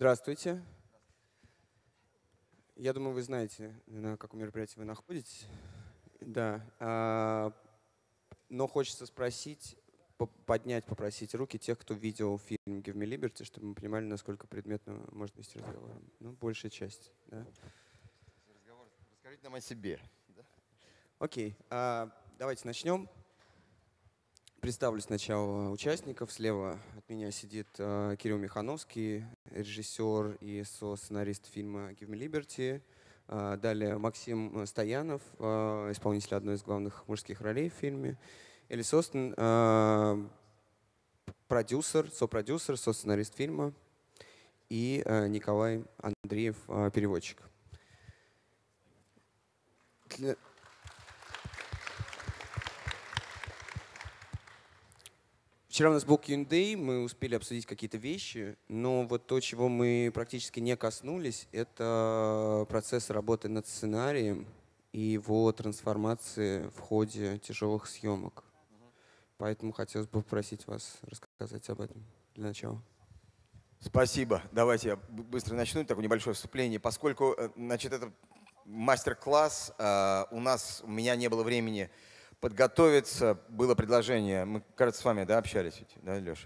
Здравствуйте. Я думаю, вы знаете, на каком мероприятии вы находитесь. Да. Но хочется спросить, попросить руки тех, кто видел фильм «Give me Liberty», чтобы мы понимали, насколько предметно можно вести разговор. Ну, большая часть. Да? Расскажите нам о себе. Окей. Давайте начнем. Представлю сначала участников. Слева от меня сидит Кирилл Михановский, режиссер и со-сценарист фильма «Give me Liberty». Далее Максим Стоянов, исполнитель одной из главных мужских ролей в фильме. Элис Остин, сопродюсер, со-сценарист фильма. И Николай Андреев, переводчик. Вчера у нас был Q&A, мы успели обсудить какие-то вещи, но вот то, чего мы практически не коснулись, это процесс работы над сценарием и его трансформации в ходе тяжелых съемок. Поэтому хотелось бы попросить вас рассказать об этом для начала. Спасибо. Давайте я быстро начну, такое небольшое вступление. Поскольку, значит, это мастер-класс, у меня не было времени подготовиться, было предложение, мы, кажется, с вами, да, общались, да, Леша?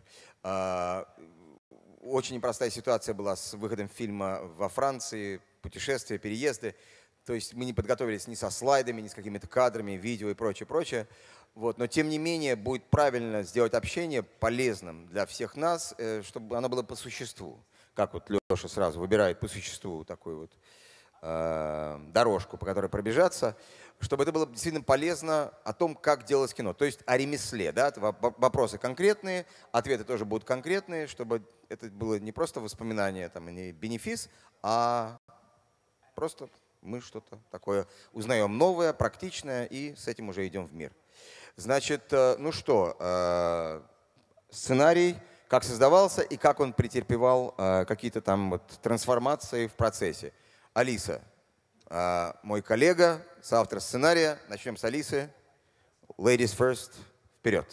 Очень непростая ситуация была с выходом фильма во Франции, путешествия, переезды. То есть мы не подготовились ни со слайдами, ни с какими-то кадрами, видео и прочее, прочее. Вот. Но тем не менее будет правильно сделать общение полезным для всех нас, чтобы оно было по существу. Как вот Леша сразу выбирает по существу такую вот дорожку, по которой пробежаться, чтобы это было действительно полезно о том, как делать кино. То есть о ремесле. Да? Вопросы конкретные, ответы тоже будут конкретные, чтобы это было не просто воспоминание, там, не бенефис, а просто мы что-то такое узнаем новое, практичное, и с этим уже идем в мир. Значит, ну что, сценарий, как создавался и как он претерпевал какие-то там вот трансформации в процессе. Алиса, мой коллега, соавтор сценария. Начнем с Алисы. Ladies first. Вперед.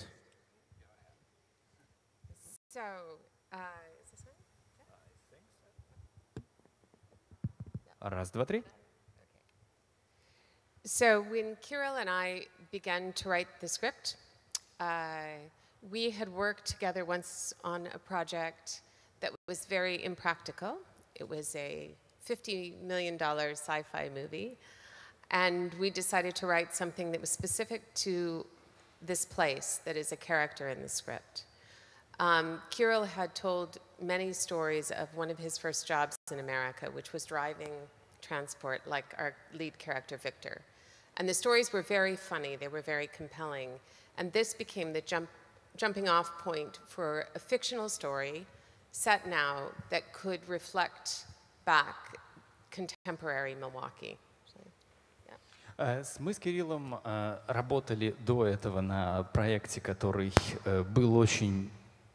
Раз, два, три. So when Kirill and I began to write the script, we had worked together once on a project that was very impractical. It was a $50 million sci-fi movie. And we decided to write something that was specific to this place that is a character in the script. Kirill had told many stories of one of his first jobs in America, which was driving transport, like our lead character, Victor. And the stories were very funny, they were very compelling. And this became the jumping off point for a fictional story set now that could reflect back contemporary Milwaukee. Мы с Кириллом работали до этого на проекте, который был очень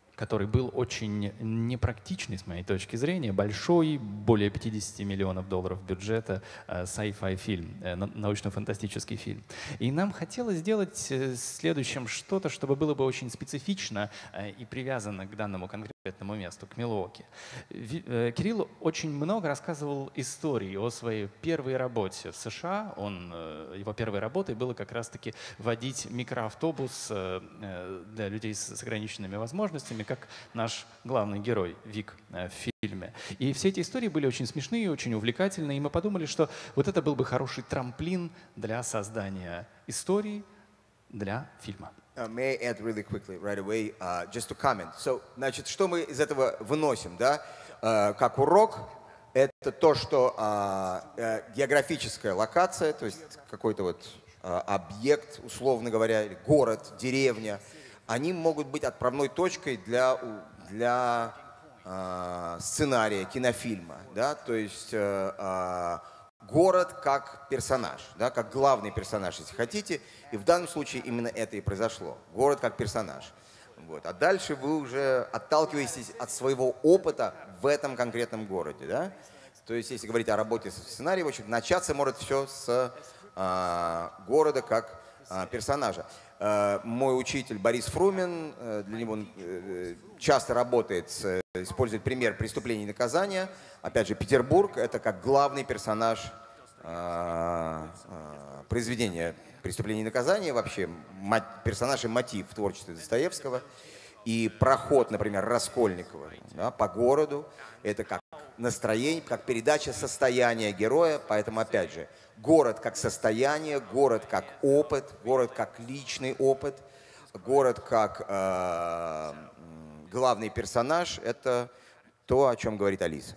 непрактичный с моей точки зрения, большой, более 50 миллионов долларов бюджета, sci-fi фильм, научно-фантастический фильм. И нам хотелось сделать следующим что-то, чтобы было бы очень специфично и привязано к данному конкретному месту, к Милуоки. Кирилл очень много рассказывал историй о своей первой работе в США. Его первой работой было как раз-таки водить микроавтобус для людей с ограниченными возможностями, как наш главный герой Вик в фильме. И все эти истории были очень смешные, очень увлекательные, и мы подумали, что вот это был бы хороший трамплин для создания истории для фильма. May I add really quickly, right away, just to comment. So, значит, что мы из этого выносим, да? Как урок, это то, что географическая локация, то есть какой-то вот объект, условно говоря, город, деревня, они могут быть отправной точкой для сценария, кинофильма. Да? То есть город как персонаж, да? Как главный персонаж, если хотите. И в данном случае именно это и произошло. Город как персонаж. Вот. А дальше вы уже отталкиваетесь от своего опыта в этом конкретном городе. Да? То есть если говорить о работе со сценарием, начаться может все с города как персонажа. Мой учитель Борис Фрумин, для него часто работает, использует пример «Преступление и наказание». Опять же, Петербург — это как главный персонаж произведения «Преступление и наказание», вообще персонаж и мотив в творчестве Достоевского. И проход, например, Раскольникова, да, по городу — это как настроение, как передача состояния героя. Поэтому, опять же, город как состояние, город как опыт, город как личный опыт, город как главный персонаж — это то, о чем говорит Алиса.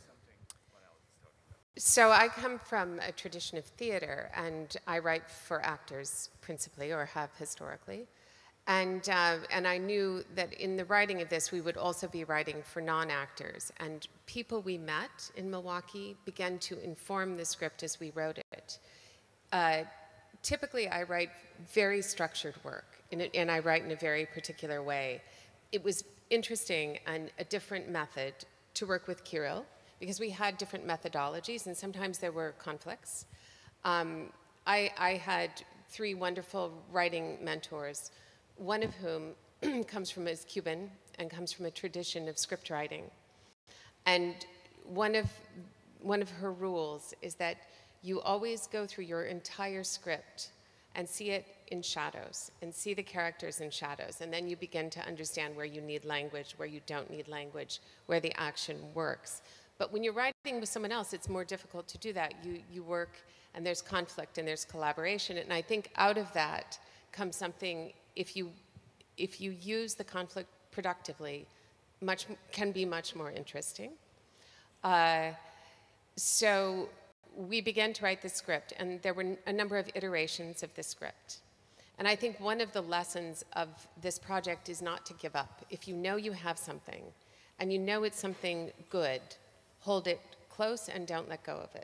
So I come from a tradition of theater, and I write for actors principally, or have historically. And I knew that in the writing of this, we would also be writing for non-actors. And people we met in Milwaukee began to inform the script as we wrote it. Typically, I write very structured work, and I write in a very particular way. It was interesting and a different method to work with Kirill, because we had different methodologies, and sometimes there were conflicts. I had 3 wonderful writing mentors, one of whom is Cuban and comes from a tradition of script writing. And one of her rules is that you always go through your entire script and see it in shadows, and see the characters in shadows. And then you begin to understand where you need language, where you don't need language, where the action works. But when you're writing with someone else, it's more difficult to do that. You work, and there's conflict, and there's collaboration. And I think out of that comes something, if you use the conflict productively, can be much more interesting. So we began to write the script, and there were a number of iterations of the script. And I think one of the lessons of this project is not to give up. If you know you have something, and you know it's something good, hold it close and don't let go of it.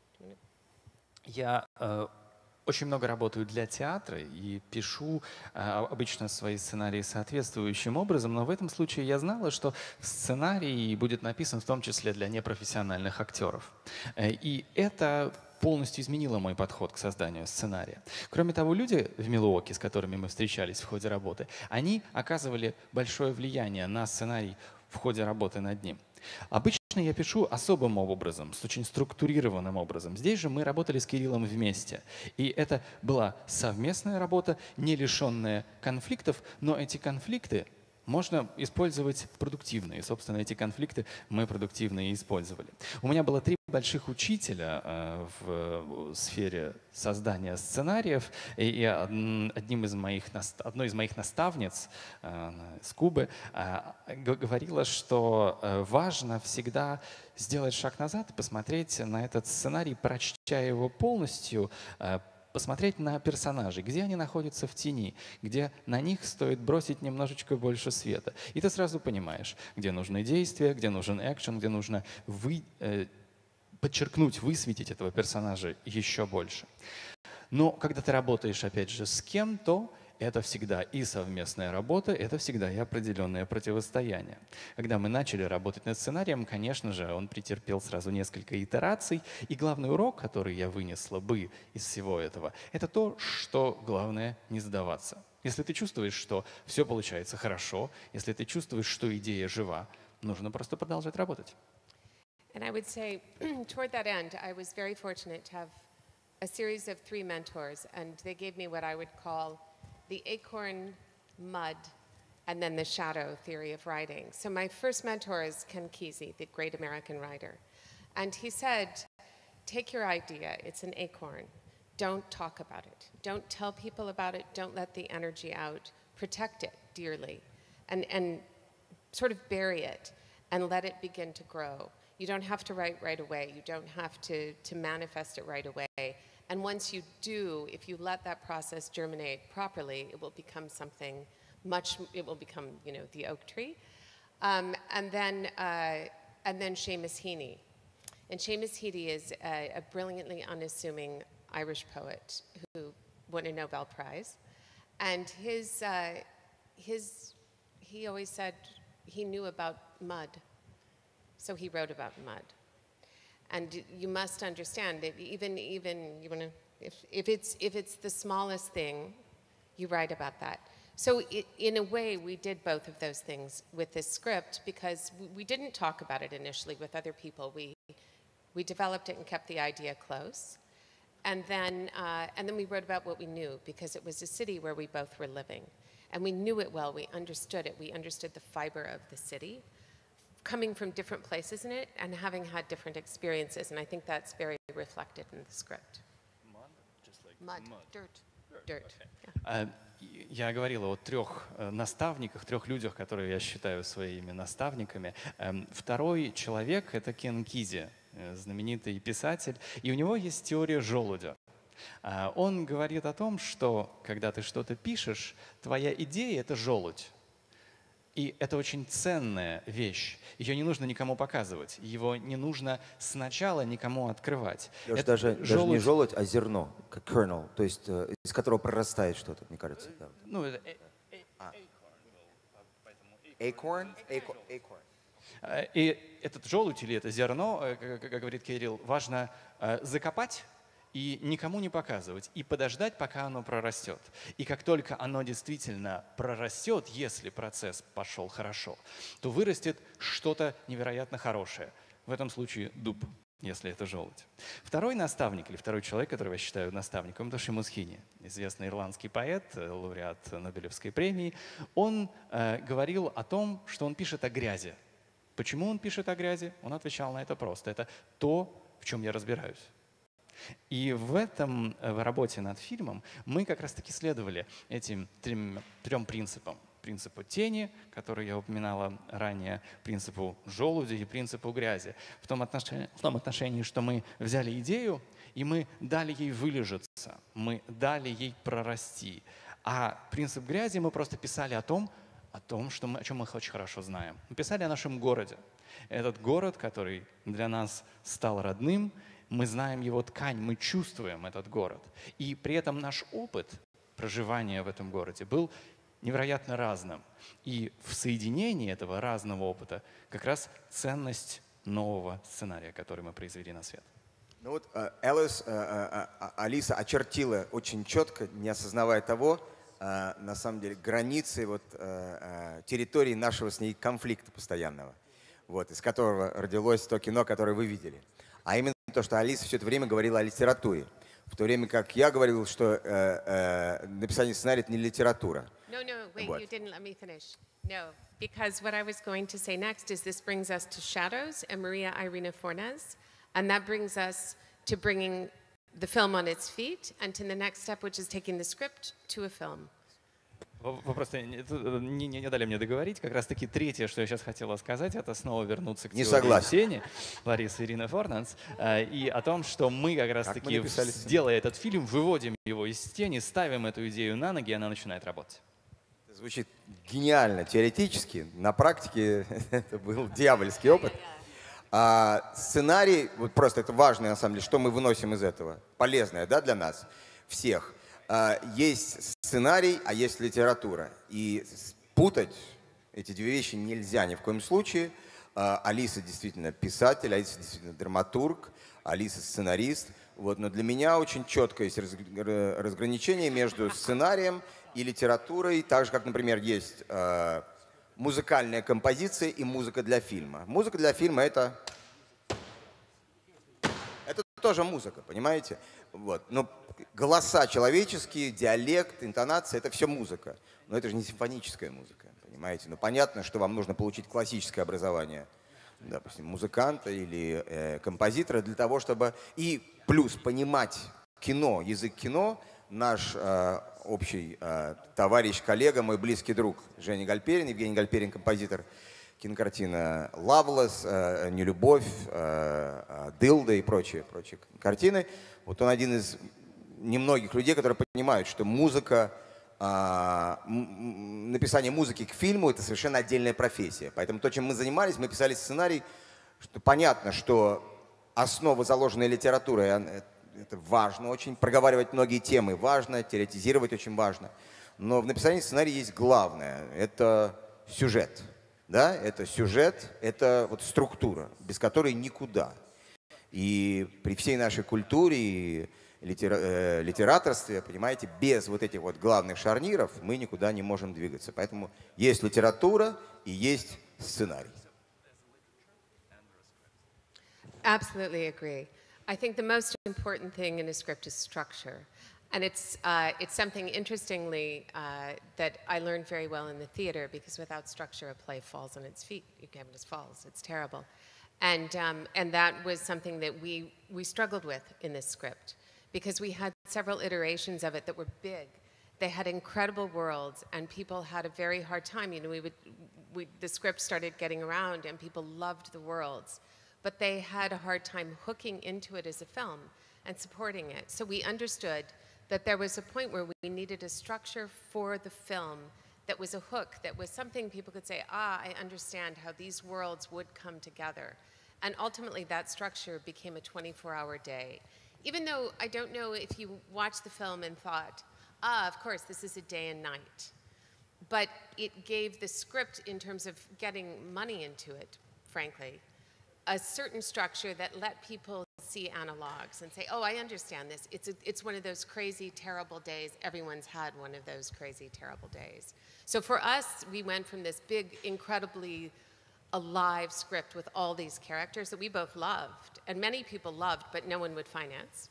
Я очень много работаю для театра и пишу обычно свои сценарии соответствующим образом, но в этом случае я знала, что сценарий будет написан в том числе для непрофессиональных актеров. И это полностью изменило мой подход к созданию сценария. Кроме того, люди в Милуоки, с которыми мы встречались в ходе работы, они оказывали большое влияние на сценарий в ходе работы над ним. Обычно я пишу особым образом, с очень структурированным образом. Здесь же мы работали с Кириллом вместе. И это была совместная работа, не лишенная конфликтов, но эти конфликты можно использовать продуктивно. И, собственно, эти конфликты мы продуктивно и использовали. У меня было 3 больших учителя в сфере создания сценариев. И одной из моих наставниц с Кубы говорила, что важно всегда сделать шаг назад и посмотреть на этот сценарий, прочтя его полностью, посмотреть на персонажей, где они находятся в тени, где на них стоит бросить немножечко больше света. И ты сразу понимаешь, где нужны действия, где нужен экшен, где нужно подчеркнуть, высветить этого персонажа еще больше. Но когда ты работаешь, опять же, с кем-то, это всегда и совместная работа, это всегда и определенное противостояние. Когда мы начали работать над сценарием, конечно же, он претерпел сразу несколько итераций. И главный урок, который я вынесла бы из всего этого, это то, что главное не сдаваться. Если ты чувствуешь, что все получается хорошо, если ты чувствуешь, что идея жива, нужно просто продолжать работать. And I would say, toward that end, I was very fortunate to have a series of 3 mentors, and they gave me what I would call the acorn, mud, and then the shadow theory of writing. So my first mentor is Ken Kesey, the great American writer. And he said, take your idea, it's an acorn. Don't talk about it. Don't tell people about it. Don't let the energy out. Protect it dearly and sort of bury it and let it begin to grow. You don't have to write right away. You don't have to manifest it right away. And once you do, if you let that process germinate properly, it will become something it will become, the oak tree. And then Seamus Heaney. And Seamus Heaney is a brilliantly unassuming Irish poet who won a Nobel Prize. And he always said he knew about mud, so he wrote about mud. And you must understand that even you wanna, if it's the smallest thing, you write about that. So in a way, we did both of those things with this script because we didn't talk about it initially with other people. We developed it and kept the idea close. And then we wrote about what we knew because it was a city where we both were living. And we knew it well, we understood it. We understood the fiber of the city, coming from different places in it and having had different experiences. And I think that's very reflected in the script. Mud, dirt. Yeah. Я говорил о трех наставниках, трех людях, которые я считаю своими наставниками. Второй человек — это Кен Кизи, знаменитый писатель, и у него есть теория желудя. Он говорит о том, что когда ты что-то пишешь, твоя идея — это желудь. И это очень ценная вещь. Ее не нужно никому показывать. Его не нужно сначала никому открывать. Это даже не желудь, а зерно, как kernel, то есть из которого прорастает что-то, мне кажется. Да. Ну, это Acorn? И этот желудь или это зерно, как говорит Кирилл, важно закопать и никому не показывать, и подождать, пока оно прорастет. И как только оно действительно прорастет, если процесс пошел хорошо, то вырастет что-то невероятно хорошее. В этом случае дуб, если это желудь. Второй наставник, или второй человек, которого я считаю наставником, это Шимус Хини, известный ирландский поэт, лауреат Нобелевской премии. Он говорил о том, что он пишет о грязи. Почему он пишет о грязи? Он отвечал на это просто. Это то, в чем я разбираюсь. И в работе над фильмом мы как раз-таки следовали этим трем принципам. Принципу тени, который я упоминала ранее, принципу желуди и принципу грязи. В том отношении, что мы взяли идею, и мы дали ей вылежаться, мы дали ей прорасти. А принцип грязи мы просто писали о том, о чем мы очень хорошо знаем. Мы писали о нашем городе. Этот город, который для нас стал родным, мы знаем его ткань, мы чувствуем этот город. И при этом наш опыт проживания в этом городе был невероятно разным. И в соединении этого разного опыта как раз ценность нового сценария, который мы произвели на свет. Ну вот Алиса очертила очень четко, не осознавая того, на самом деле, границы территории нашего с ней конфликта постоянного, из которого родилось то кино, которое вы видели. А именно то, что Алиса все это время говорила о литературе. В то время как я говорил, что написание сценария — это не литература. No, wait, you didn't let me finish. No, because what I was going to say next is this brings us to Shadows and Maria Irina Fornes, and that brings us to bringing the film on its feet and to the next step, which is taking the script to a film. Вы просто не дали мне договорить. Как раз-таки третье, что я сейчас хотела сказать, это снова вернуться к теории тени Ларисы Ирины Форнанс и о том, что мы как раз-таки, делая этот фильм, выводим его из тени, ставим эту идею на ноги, и она начинает работать. Звучит гениально теоретически, на практике это был дьявольский опыт. Сценарий, просто это важно на самом деле, что мы выносим из этого, полезное, да, для нас всех. Есть сценарий, а есть литература. И путать эти две вещи нельзя ни в коем случае. Алиса действительно писатель, Алиса действительно драматург, Алиса сценарист. Но для меня очень четко есть разграничение между сценарием и литературой, так же, как, например, есть музыкальная композиция и музыка для фильма. Музыка для фильма — это тоже музыка, понимаете? Но голоса человеческие, диалект, интонация — это все музыка. Но это же не симфоническая музыка, понимаете? Понятно, что вам нужно получить классическое образование, допустим, музыканта или композитора для того, чтобы... И плюс понимать кино, язык кино. Наш общий товарищ, коллега, мой близкий друг Женя Гальперин, Евгений Гальперин, композитор, кинокартина «Лавлес», «Нелюбовь», «Дылда» и прочие картины. Он один из немногих людей, которые понимают, что музыка, написание музыки к фильму — это совершенно отдельная профессия. Поэтому то, чем мы занимались, мы писали сценарий, что понятно, что основа, заложенная литературой, это важно очень, проговаривать многие темы важно, теоретизировать очень важно. Но в написании сценария есть главное — это сюжет. Да? Это сюжет, это структура, без которой никуда. И при всей нашей культуре литераторстве, понимаете, без вот этих вот главных шарниров мы никуда не можем двигаться. Поэтому есть литература и есть сценарий. Absolutely agree. I think the most important thing in a script is structure. And it's something, interestingly, that I learned very well in the theater, because without structure, a play falls on its feet. It just falls. It's terrible. And that was something that we struggled with in this script, because we had several iterations of it that were big. They had incredible worlds, and people had a very hard time. You know, the script started getting around, and people loved the worlds, but they had a hard time hooking into it as a film and supporting it. So we understood that there was a point where we needed a structure for the film that was a hook, that was something people could say, I understand how these worlds would come together. And ultimately, that structure became a 24-hour day. Even though I don't know if you watched the film and thought, of course, this is a day and night. But it gave the script, in terms of getting money into it, frankly, a certain structure that let people see analogs and say, oh, I understand this. It's one of those crazy, terrible days. Everyone's had one of those crazy, terrible days. So for us, we went from this big, incredibly alive script with all these characters that we both loved, and many people loved, but no one would finance,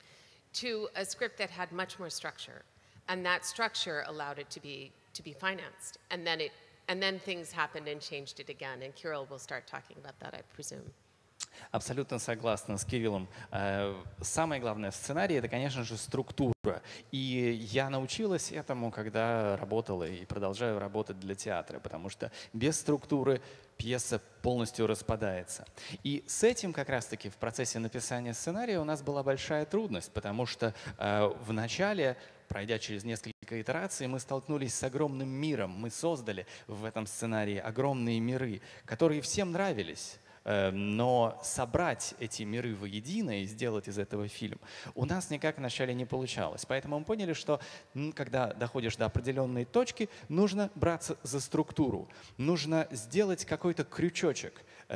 to a script that had much more structure. And that structure allowed it to be financed. And then things happened and changed it again. And Kirill will start talking about that, I presume. Абсолютно согласна с Кириллом. Самое главное в сценарии — это, конечно же, структура. И я научилась этому, когда работала и продолжаю работать для театра, потому что без структуры пьеса полностью распадается. И с этим как раз-таки в процессе написания сценария у нас была большая трудность, потому что в начале, пройдя через несколько итераций, мы столкнулись с огромным миром. Мы создали в этом сценарии огромные миры, которые всем нравились. Но собрать эти миры воедино и сделать из этого фильм у нас никак вначале не получалось. Поэтому мы поняли, что когда доходишь до определенной точки, нужно браться за структуру. Нужно сделать какой-то крючочек,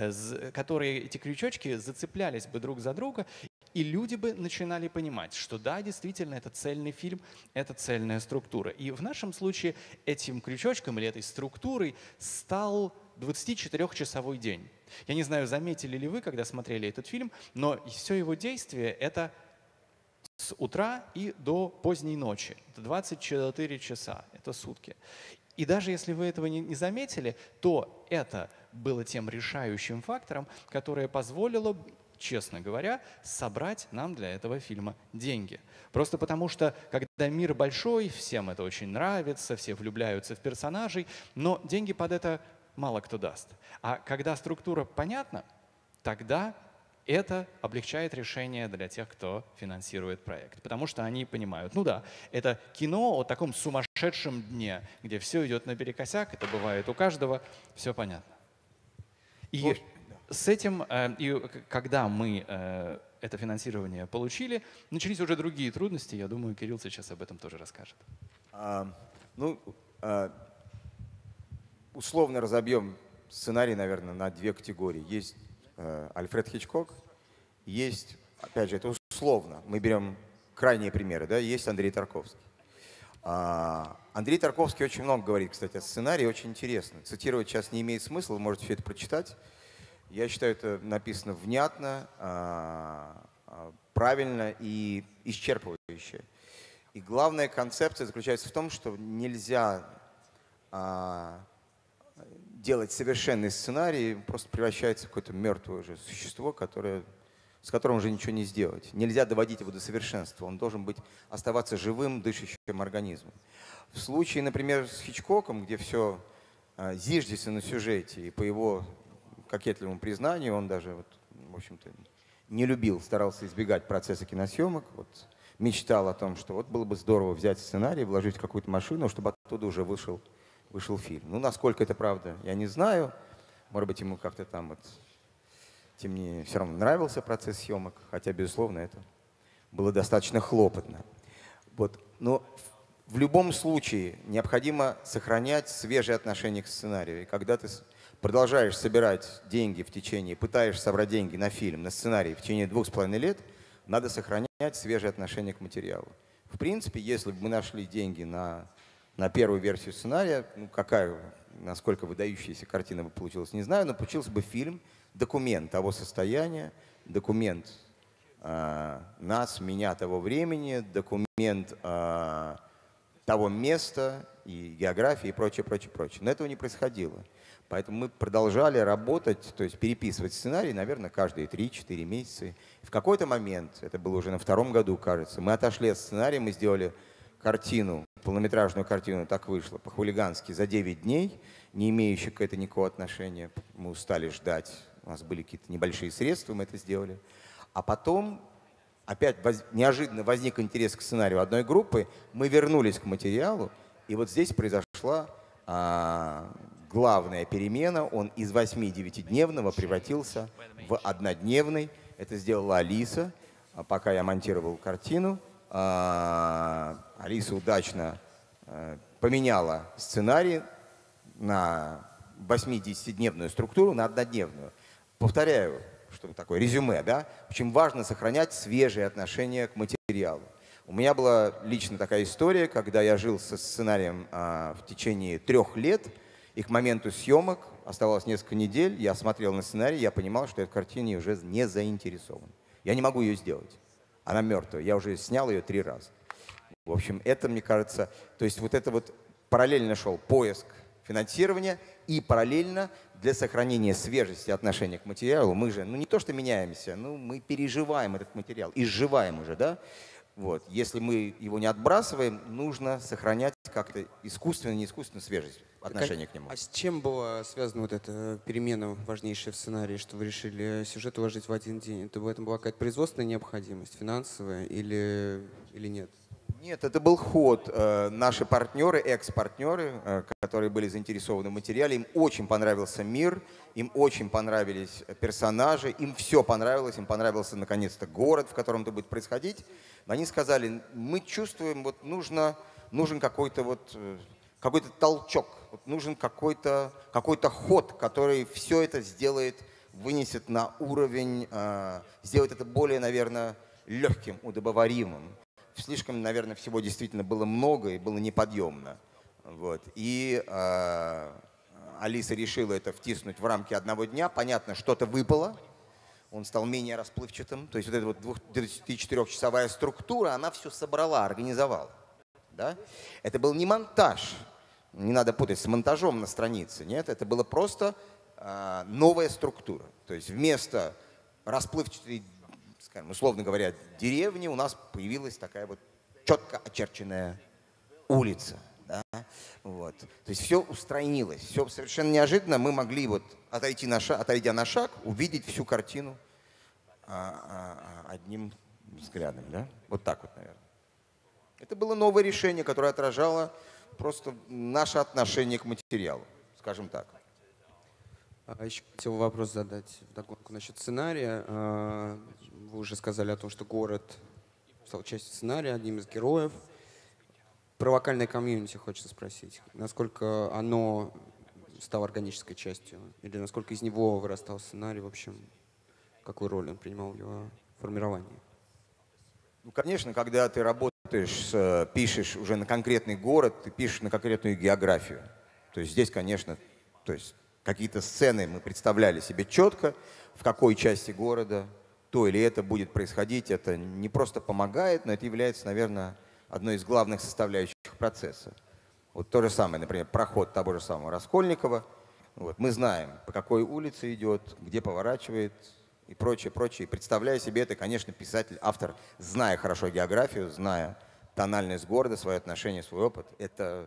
эти крючочки зацеплялись бы друг за друга, и люди бы начинали понимать, что да, действительно, это цельный фильм, это цельная структура. И в нашем случае этим крючочком или этой структурой стал 24-часовой день. Я не знаю, заметили ли вы, когда смотрели этот фильм, но все его действие — это с утра и до поздней ночи. Это 24 часа, это сутки. И даже если вы этого не заметили, то это было тем решающим фактором, которое позволило, честно говоря, собрать нам для этого фильма деньги. Просто потому что, когда мир большой, всем это очень нравится, все влюбляются в персонажей, но деньги под это мало кто даст. А когда структура понятна, тогда это облегчает решение для тех, кто финансирует проект. Потому что они понимают, ну да, это кино о таком сумасшедшем дне, где все идет наперекосяк, это бывает у каждого, все понятно. И с этим, и когда мы это финансирование получили, начались уже другие трудности. Я думаю, Кирилл сейчас об этом тоже расскажет. Условно разобьем сценарий, наверное, на две категории. Есть Альфред Хичкок, есть, опять же, это условно, мы берем крайние примеры, да, есть Андрей Тарковский. Андрей Тарковский очень много говорит, кстати, о сценарии, очень интересно. Цитировать сейчас не имеет смысла, вы можете все это прочитать. Я считаю, это написано внятно, правильно и исчерпывающе. И главная концепция заключается в том, что нельзя делать совершенный сценарий, просто превращается в какое-то мертвое уже существо, с которым уже ничего не сделать. Нельзя доводить его до совершенства, он должен оставаться живым, дышащим организмом. В случае, например, с Хичкоком, где все зиждется на сюжете, и по его кокетливому признанию, он даже, в общем-то, не любил, старался избегать процесса киносъемок, мечтал о том, что было бы здорово взять сценарий, вложить в какую-то машину, чтобы оттуда уже вышел фильм. Ну, насколько это правда, я не знаю. Может быть, ему как-то там тем не менее, все равно нравился процесс съемок, хотя, безусловно, это было достаточно хлопотно. Но в любом случае необходимо сохранять свежее отношение к сценарию. И когда ты продолжаешь собирать деньги пытаешься собрать деньги на фильм, на сценарий в течение 2,5 лет, надо сохранять сохранять свежее отношение к материалу. В принципе, если бы мы нашли деньги на первую версию сценария, ну насколько выдающаяся картина бы получилась, не знаю, но получился бы фильм, документ того состояния, документ нас, меня того времени, документ того места и географии и прочее, прочее, прочее. Но этого не происходило. Поэтому мы продолжали работать, то есть переписывать сценарий, наверное, каждые 3-4 месяца. В какой-то момент, это было уже на 2-м году, кажется, мы отошли от сценария, мы сделали картину, полнометражную картину, так вышло, по-хулигански, за 9 дней, не имеющую к этому никакого отношения. Мы устали ждать, у нас были какие-то небольшие средства, мы это сделали. А потом опять неожиданно возник интерес к сценарию одной группы, мы вернулись к материалу, и вот здесь произошла главная перемена. Он из 8-9-дневного превратился в однодневный. Это сделала Алиса, пока я монтировал картину. Алиса удачно поменяла сценарий на 8-10-дневную структуру, на однодневную. Повторяю, что такое резюме, да? Очень важно сохранять свежие отношения к материалу. У меня была лично такая история, когда я жил со сценарием в течение 3 лет, и к моменту съемок оставалось несколько недель, я смотрел на сценарий, я понимал, что я в картине уже не заинтересован. Я не могу ее сделать. Она мертвая. Я уже снял ее 3 раза. В общем, это, мне кажется, то есть вот это вот параллельно шел поиск финансирования и параллельно для сохранения свежести отношения к материалу мы же, ну не то что меняемся, ну мы переживаем этот материал, изживаем уже, да? Вот. Если мы его не отбрасываем, нужно сохранять как-то искусственно, не искусственно свежесть отношения к нему. А с чем была связана вот эта перемена важнейшая в сценарии, что вы решили сюжет уложить в один день? Это в этом была какая-то производственная необходимость, финансовая или нет? Нет, это был ход. Наши партнеры, экс-партнеры, которые были заинтересованы в материале, им очень понравился мир, им очень понравились персонажи, им все понравилось, им понравился наконец-то город, в котором это будет происходить. Они сказали, мы чувствуем, вот нужен какой-то толчок, вот нужен какой-то ход, который все это сделает, вынесет на уровень, сделает это более, наверное, легким, удобоваримым. Слишком, наверное, всего действительно было много и было неподъемно. Вот. И Алиса решила это втиснуть в рамки одного дня. Понятно, что-то выпало. Он стал менее расплывчатым. То есть вот эта вот 24-часовая структура, она все собрала, организовала. Да? Это был не монтаж. Не надо путать с монтажом на странице. Нет, это была просто новая структура. То есть вместо расплывчатой, скажем, условно говоря, деревни, у нас появилась такая вот четко очерченная улица. Да? Вот. То есть все устроилось, все совершенно неожиданно. Мы могли вот отойдя на шаг, увидеть всю картину одним взглядом. Да? Вот так вот, наверное. Это было новое решение, которое отражало просто наше отношение к материалу, скажем так. А еще хотел вопрос задать вдогонку насчет сценария. Вы уже сказали о том, что город стал частью сценария, одним из героев. Про вокальное комьюнити хочется спросить. Насколько оно стало органической частью? Или насколько из него вырастал сценарий? В общем, какую роль он принимал в его формировании? Ну, конечно, когда ты работаешь, пишешь уже на конкретный город, ты пишешь на конкретную географию. То есть здесь, конечно, какие-то сцены мы представляли себе четко, в какой части города то или это будет происходить. Это не просто помогает, но это является, наверное, одной из главных составляющих процесса. Вот то же самое, например, проход того же самого Раскольникова. Вот, мы знаем, по какой улице идет, где поворачивает и прочее, прочее. И представляя себе это, конечно, писатель, автор, зная хорошо географию, зная тональность города, свое отношение, свой опыт, это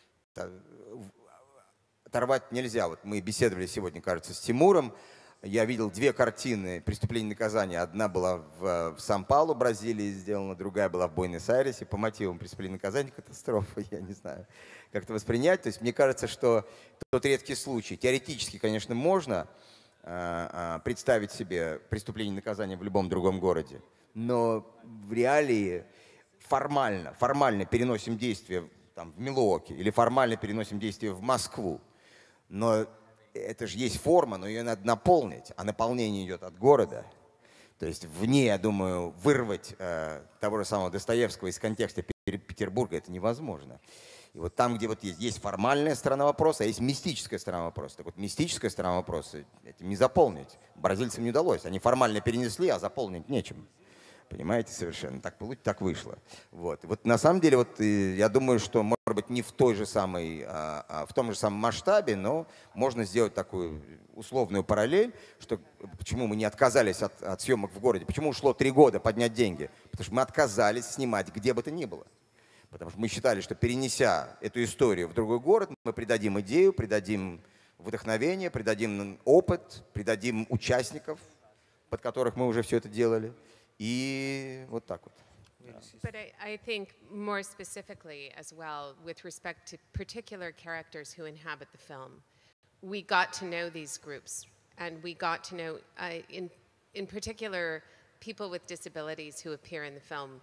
оторвать нельзя. Вот мы беседовали сегодня, кажется, с Тимуром. Я видел 2 картины «Преступление и наказание». Одна была в Сан-Паулу, Бразилии сделана, другая была в Буэнос-Айресе. По мотивам «Преступление и наказание» катастрофа, я не знаю, как это воспринять. То есть мне кажется, что тот редкий случай. Теоретически, конечно, можно представить себе «Преступление и наказание» в любом другом городе. Но в реалии формально переносим действие в Милуоки или формально переносим действие в Москву. Но это же есть форма, но ее надо наполнить, а наполнение идет от города. То есть вне, я думаю, вырвать того же самого Достоевского из контекста Петербурга это невозможно. И вот там, где вот есть формальная сторона вопроса, а есть мистическая сторона вопроса. Так вот, мистическая сторона вопроса этим не заполнить. Бразильцам не удалось. Они формально перенесли, а заполнить нечем. Понимаете, совершенно. Так вышло. Вот. И вот на самом деле, вот, я думаю, что, может быть, не в той же самой, в том же самом масштабе, но можно сделать такую условную параллель, что почему мы не отказались от съемок в городе, почему ушло 3 года поднять деньги. Потому что мы отказались снимать где бы то ни было. Потому что мы считали, что перенеся эту историю в другой город, мы придадим идею, придадим вдохновение, придадим опыт, придадим участников, под которых мы уже все это делали. И вот так вот. But I think more specifically as well, with respect to particular characters who inhabit the film, we got to know these groups, and we got to know, in particular, people with disabilities who appear in the film.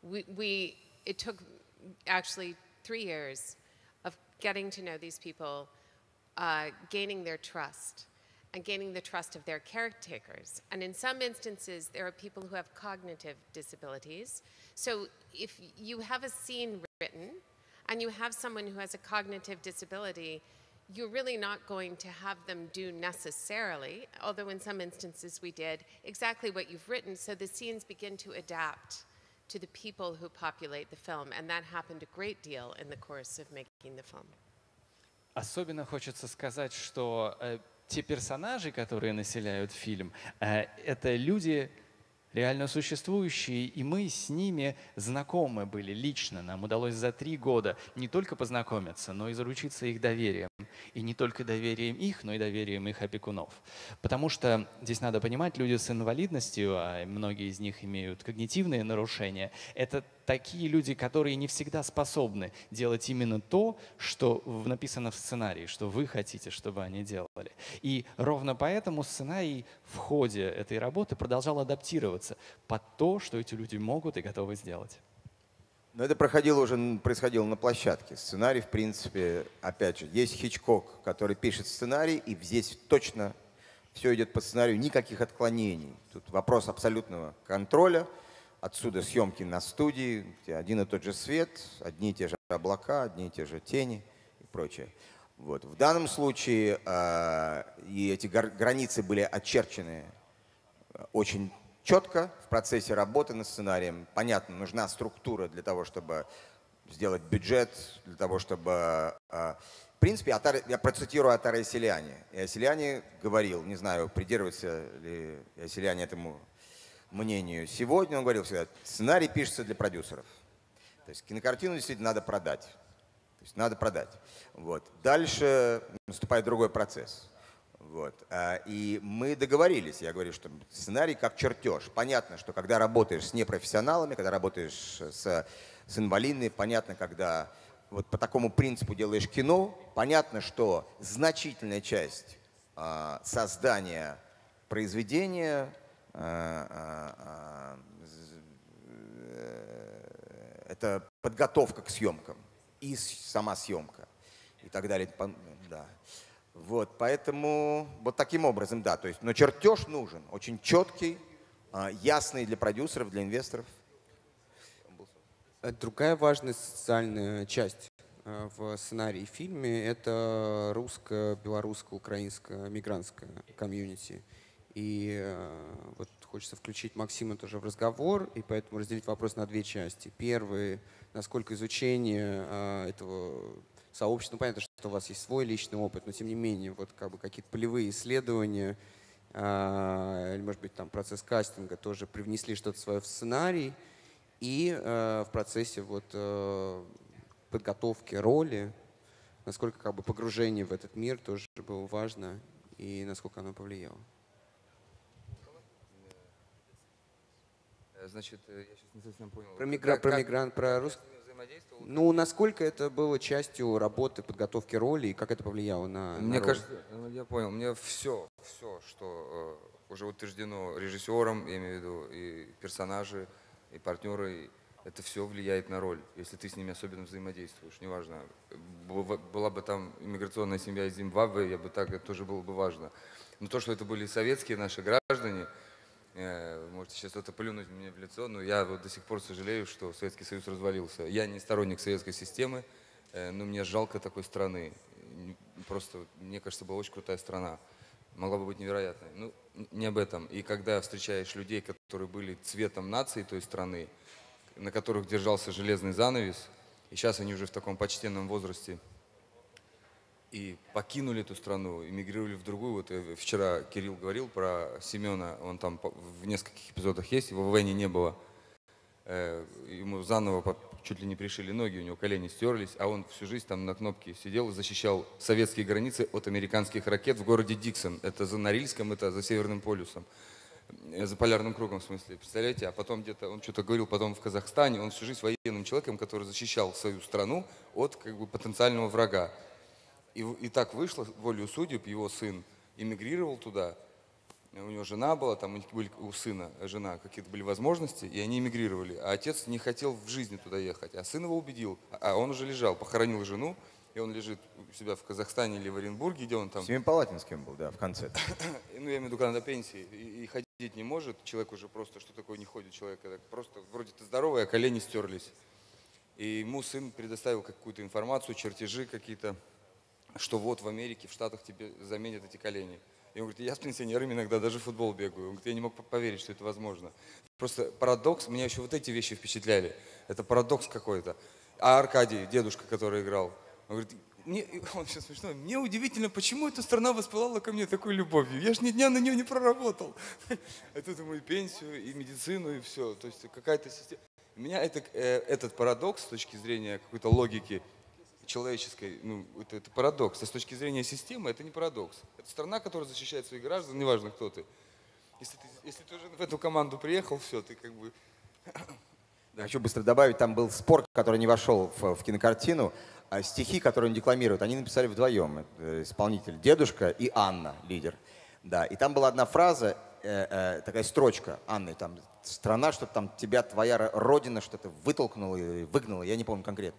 It took actually 3 years of getting to know these people, gaining their trust, and gaining the trust of their caretakers. And in some instances, there are people who have cognitive disabilities. So if you have a scene written and you have someone who has a cognitive disability, you're really not going to have them do necessarily, although in some instances we did, exactly what you've written. So the scenes begin to adapt to the people who populate the film. And that happened a great deal in the course of making the film. Особенно хочется сказать, что те персонажи, которые населяют фильм, это люди реально существующие, и мы с ними знакомы были лично. Нам удалось за 3 года не только познакомиться, но и заручиться их доверием. И не только доверием их, но и доверием их опекунов. Потому что здесь надо понимать, люди с инвалидностью, а многие из них имеют когнитивные нарушения, это такие люди, которые не всегда способны делать именно то, что написано в сценарии, что вы хотите, чтобы они делали. И ровно поэтому сценарий в ходе этой работы продолжал адаптироваться под то, что эти люди могут и готовы сделать. Но это происходило на площадке. Сценарий, в принципе, опять же, есть Хичкок, который пишет сценарий, и здесь точно все идет по сценарию, никаких отклонений. Тут вопрос абсолютного контроля. Отсюда съемки на студии, где один и тот же свет, одни и те же облака, одни и те же тени и прочее. Вот. В данном случае и эти границы были очерчены очень четко в процессе работы над сценарием. Понятно, нужна структура для того, чтобы сделать бюджет, для того, чтобы… В принципе, я процитирую Атара Ясселяни. Ясселяни говорил, не знаю, придерживается ли Ясселяни этому мнению сегодня, он говорил всегда, сценарий пишется для продюсеров. То есть кинокартину действительно надо продать. То есть надо продать. Вот. Дальше наступает другой процесс. Вот. И мы договорились, я говорю, что сценарий как чертеж. Понятно, что когда работаешь с непрофессионалами, когда работаешь с инвалидами, понятно, когда вот по такому принципу делаешь кино, понятно, что значительная часть создания произведения это подготовка к съемкам и сама съемка и так далее. Да. Вот, поэтому вот таким образом, да. То есть, но чертеж нужен, очень четкий, ясный для продюсеров, для инвесторов. Другая важная социальная часть в сценарии и фильме – это русско-белорусско-украинское мигрантское комьюнити. И вот хочется включить Максима тоже в разговор, и поэтому разделить вопрос на 2 части. Первый – насколько изучение этого сообщества, ну, понятно, что у вас есть свой личный опыт, но тем не менее, вот как бы какие-то полевые исследования, или, может быть, там процесс кастинга тоже привнесли что-то свое в сценарий, и в процессе вот подготовки роли, насколько как бы погружение в этот мир тоже было важно, и насколько оно повлияло. Значит, я сейчас не совсем понял. Про русский. Ну, насколько это было частью работы, подготовки роли, и как это повлияло на Мне роль? кажется, я понял, мне все, что уже утверждено режиссером, я имею в виду и персонажи, и партнеры, это все влияет на роль, если ты с ними особенно взаимодействуешь, неважно. Была бы там иммиграционная семья из Зимбабве, это тоже было бы важно. Но то, что это были советские наши граждане, Можете сейчас это плюнуть мне в лицо, но я вот до сих пор сожалею, что Советский Союз развалился. Я не сторонник советской системы, но мне жалко такой страны. Просто, мне кажется, была очень крутая страна. Могла бы быть невероятной. Ну, не об этом. И когда встречаешь людей, которые были цветом нации той страны, на которых держался железный занавес, и сейчас они уже в таком почтенном возрасте, и покинули эту страну, эмигрировали в другую. Вот вчера Кирилл говорил про Семена, он там в нескольких эпизодах есть, его в Вене не было. Ему заново чуть ли не пришили ноги, у него колени стерлись, а он всю жизнь там на кнопке сидел и защищал советские границы от американских ракет в городе Диксон. Это за Норильском, это за Северным полюсом. За полярным кругом, в смысле, представляете? А потом где-то, он что-то говорил, потом в Казахстане, он всю жизнь военным человеком, который защищал свою страну от как бы потенциального врага. И так вышло, волею судеб, его сын эмигрировал туда, у него жена была, там у них были у сына жена, какие-то были возможности, и они эмигрировали. А отец не хотел в жизни туда ехать, а сын его убедил. А он уже лежал, похоронил жену, и он лежит у себя в Казахстане или в Оренбурге, где он там... Семипалатинским был, да, в конце. Ну, я имею в виду, когда на пенсии, и ходить не может, человек уже просто, что такое не ходит человек, это просто вроде ты здоровый, а колени стерлись. И ему сын предоставил какую-то информацию, чертежи какие-то, что вот в Америке, в Штатах тебе заменят эти колени. И он говорит, я с пенсионерами иногда даже в футбол бегаю. Он говорит, я не мог поверить, что это возможно. Просто парадокс, меня еще вот эти вещи впечатляли. Это парадокс какой-то. А Аркадий, дедушка, который играл, он говорит, он сейчас смешно, мне удивительно, почему эта страна воспылала ко мне такой любовью. Я же ни дня на нее не проработал. Это думаю, и пенсию, и медицину, и все. То есть какая-то система. Меня этот парадокс с точки зрения какой-то логики человеческой, ну, это парадокс. А с точки зрения системы это не парадокс. Это страна, которая защищает своих граждан, неважно, кто ты. Если ты уже в эту команду приехал, все, ты как бы... Хочу быстро добавить, там был спор, который не вошел в кинокартину. А стихи, которые он декламирует, они написали вдвоем. Исполнитель дедушка и Анна, лидер. Да, и там была одна фраза, такая строчка Анны, там страна, что там тебя, твоя родина что-то вытолкнула или выгнала, я не помню конкретно.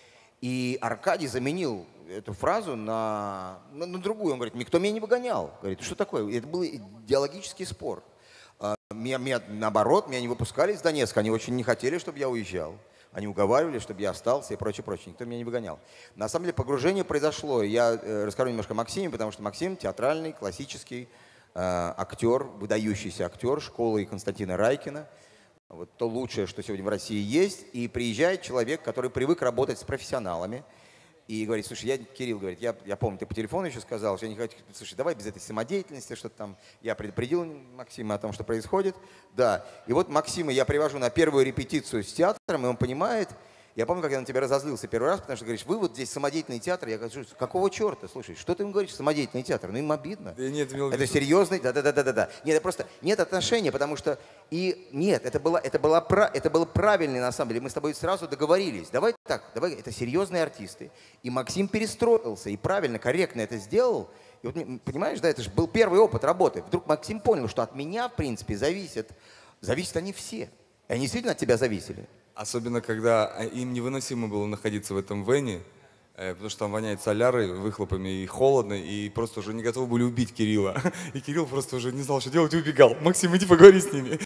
И Аркадий заменил эту фразу на другую. Он говорит, никто меня не выгонял. Говорит, что такое? Это был идеологический спор. Наоборот, меня не выпускали из Донецка. Они очень не хотели, чтобы я уезжал. Они уговаривали, чтобы я остался и прочее, прочее. Никто меня не выгонял. На самом деле погружение произошло. Я расскажу немножко о Максиме, потому что Максим театральный, классический актер, выдающийся актер школы Константина Райкина. Вот то лучшее, что сегодня в России есть. И приезжает человек, который привык работать с профессионалами. И говорит, слушай, Кирилл говорит, я помню, ты по телефону еще сказал, что я не хочу, слушай, давай без этой самодеятельности, что-то там. Я предупредил Максима о том, что происходит. Да. И вот Максима я привожу на первую репетицию с театром, и он понимает. Я помню, как я на тебя разозлился первый раз, потому что говоришь, вы вот здесь самодеятельный театр. Я говорю, какого черта? Слушай, что ты им говоришь, самодеятельный театр? Ну им обидно. Да нет, это серьезный, да. Нет, это просто нет отношения, потому что и нет, это было правильно на самом деле. Мы с тобой сразу договорились. Давай, это серьезные артисты. И Максим перестроился и правильно, корректно это сделал. И вот, понимаешь, да, это же был первый опыт работы. Вдруг Максим понял, что от меня, в принципе, зависят они все. И они действительно от тебя зависели. Особенно, когда им невыносимо было находиться в этом вене, потому что там воняет солярой, выхлопами и холодно, и просто уже не готовы были убить Кирилла. И Кирилл просто уже не знал, что делать, и убегал. Максим, иди поговори с ними.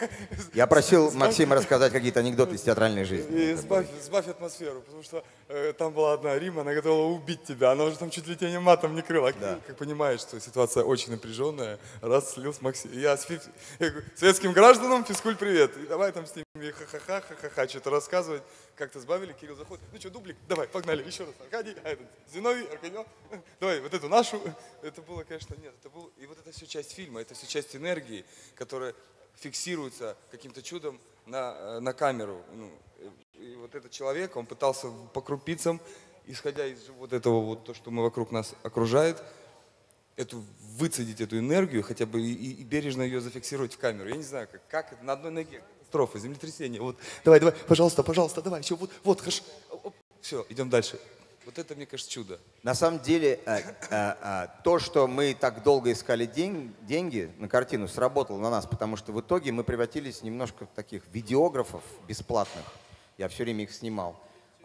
Я просил Максима рассказать какие-то анекдоты из театральной жизни. И сбавь атмосферу, потому что там была одна Рима, она готова убить тебя, она уже там чуть ли тебя матом не крыла. Да. Как понимаешь, что ситуация очень напряженная, раз слил с Максимом. Я говорю, советским гражданам физкуль привет. И давай там с ними ха-ха-ха, что-то рассказывать. Как-то сбавили, Кирилл заходит. Ну что, дублик, давай, погнали, еще раз. Аркадий, Зиновий, Аркадий, давай, вот эту нашу. Это было, конечно, нет, это было... И вот это все часть фильма, это все часть энергии, которая фиксируется каким-то чудом на камеру. Ну, и вот этот человек, он пытался по крупицам, исходя из вот этого, вот то, что мы вокруг нас окружает, выцедить эту энергию, хотя бы и бережно ее зафиксировать в камеру. Я не знаю, как это на одной ноге. Катастрофа, землетрясение. Вот, давай, пожалуйста, давай, еще вот, хорошо. Все, идем дальше. Вот это, мне кажется, чудо. На самом деле, то, что мы так долго искали деньги на картину, сработало на нас, потому что в итоге мы превратились немножко в таких видеографов бесплатных. Я все время их снимал,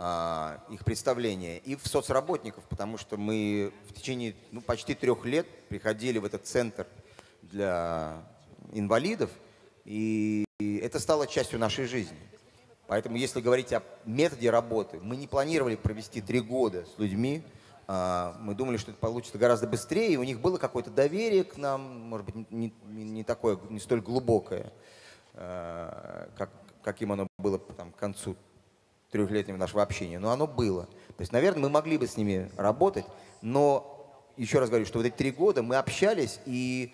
их представления, и в соцработников, потому что мы в течение почти 3 лет приходили в этот центр для инвалидов, И это стало частью нашей жизни. Поэтому, если говорить о методе работы, мы не планировали провести 3 года с людьми. Мы думали, что это получится гораздо быстрее, и у них было какое-то доверие к нам, может быть, не такое, не столь глубокое, каким оно было там, к концу 3-летнего нашего общения. Но оно было. То есть, наверное, мы могли бы с ними работать, но, еще раз говорю, что вот эти 3 года мы общались, и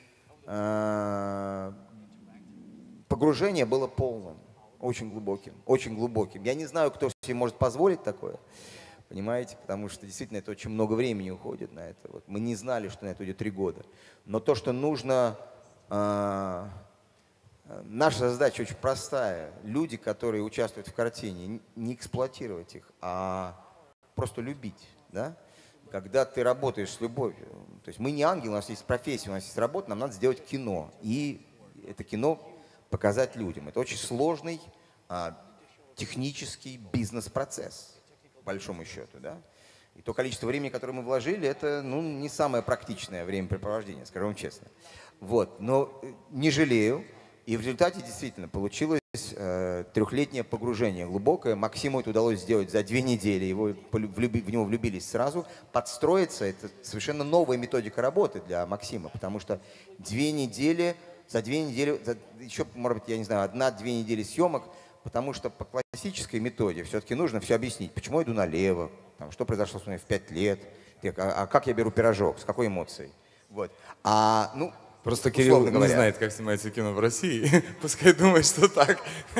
погружение было полным. Очень глубоким, очень глубоким. Я не знаю, кто себе может позволить такое, понимаете, потому что действительно это очень много времени уходит на это. Вот. Мы не знали, что на это уйдет 3 года. Но то, что нужно, наша задача очень простая. Люди, которые участвуют в картине, не эксплуатировать их, а просто любить, да? Когда ты работаешь с любовью. То есть мы не ангелы, у нас есть профессия, у нас есть работа, нам надо сделать кино. И это кино показать людям. Это очень сложный технический бизнес-процесс, по большому счету. Да? И то количество времени, которое мы вложили, это не самое практичное времяпрепровождение, скажем вам честно. Вот. Но не жалею. И в результате действительно получилось 3-летнее погружение глубокое. Максиму это удалось сделать за 2 недели. В него влюбились сразу. Подстроиться – это совершенно новая методика работы для Максима, потому что 2 недели… За 2 недели, еще, может быть, я не знаю, 1-2 недели съемок, потому что по классической методе все-таки нужно все объяснить. Почему я иду налево, там, что произошло с мной в 5 лет, как я беру пирожок, с какой эмоцией. Вот. Просто Кирилл не знает, как снимается кино в России. Пускай думает, что так.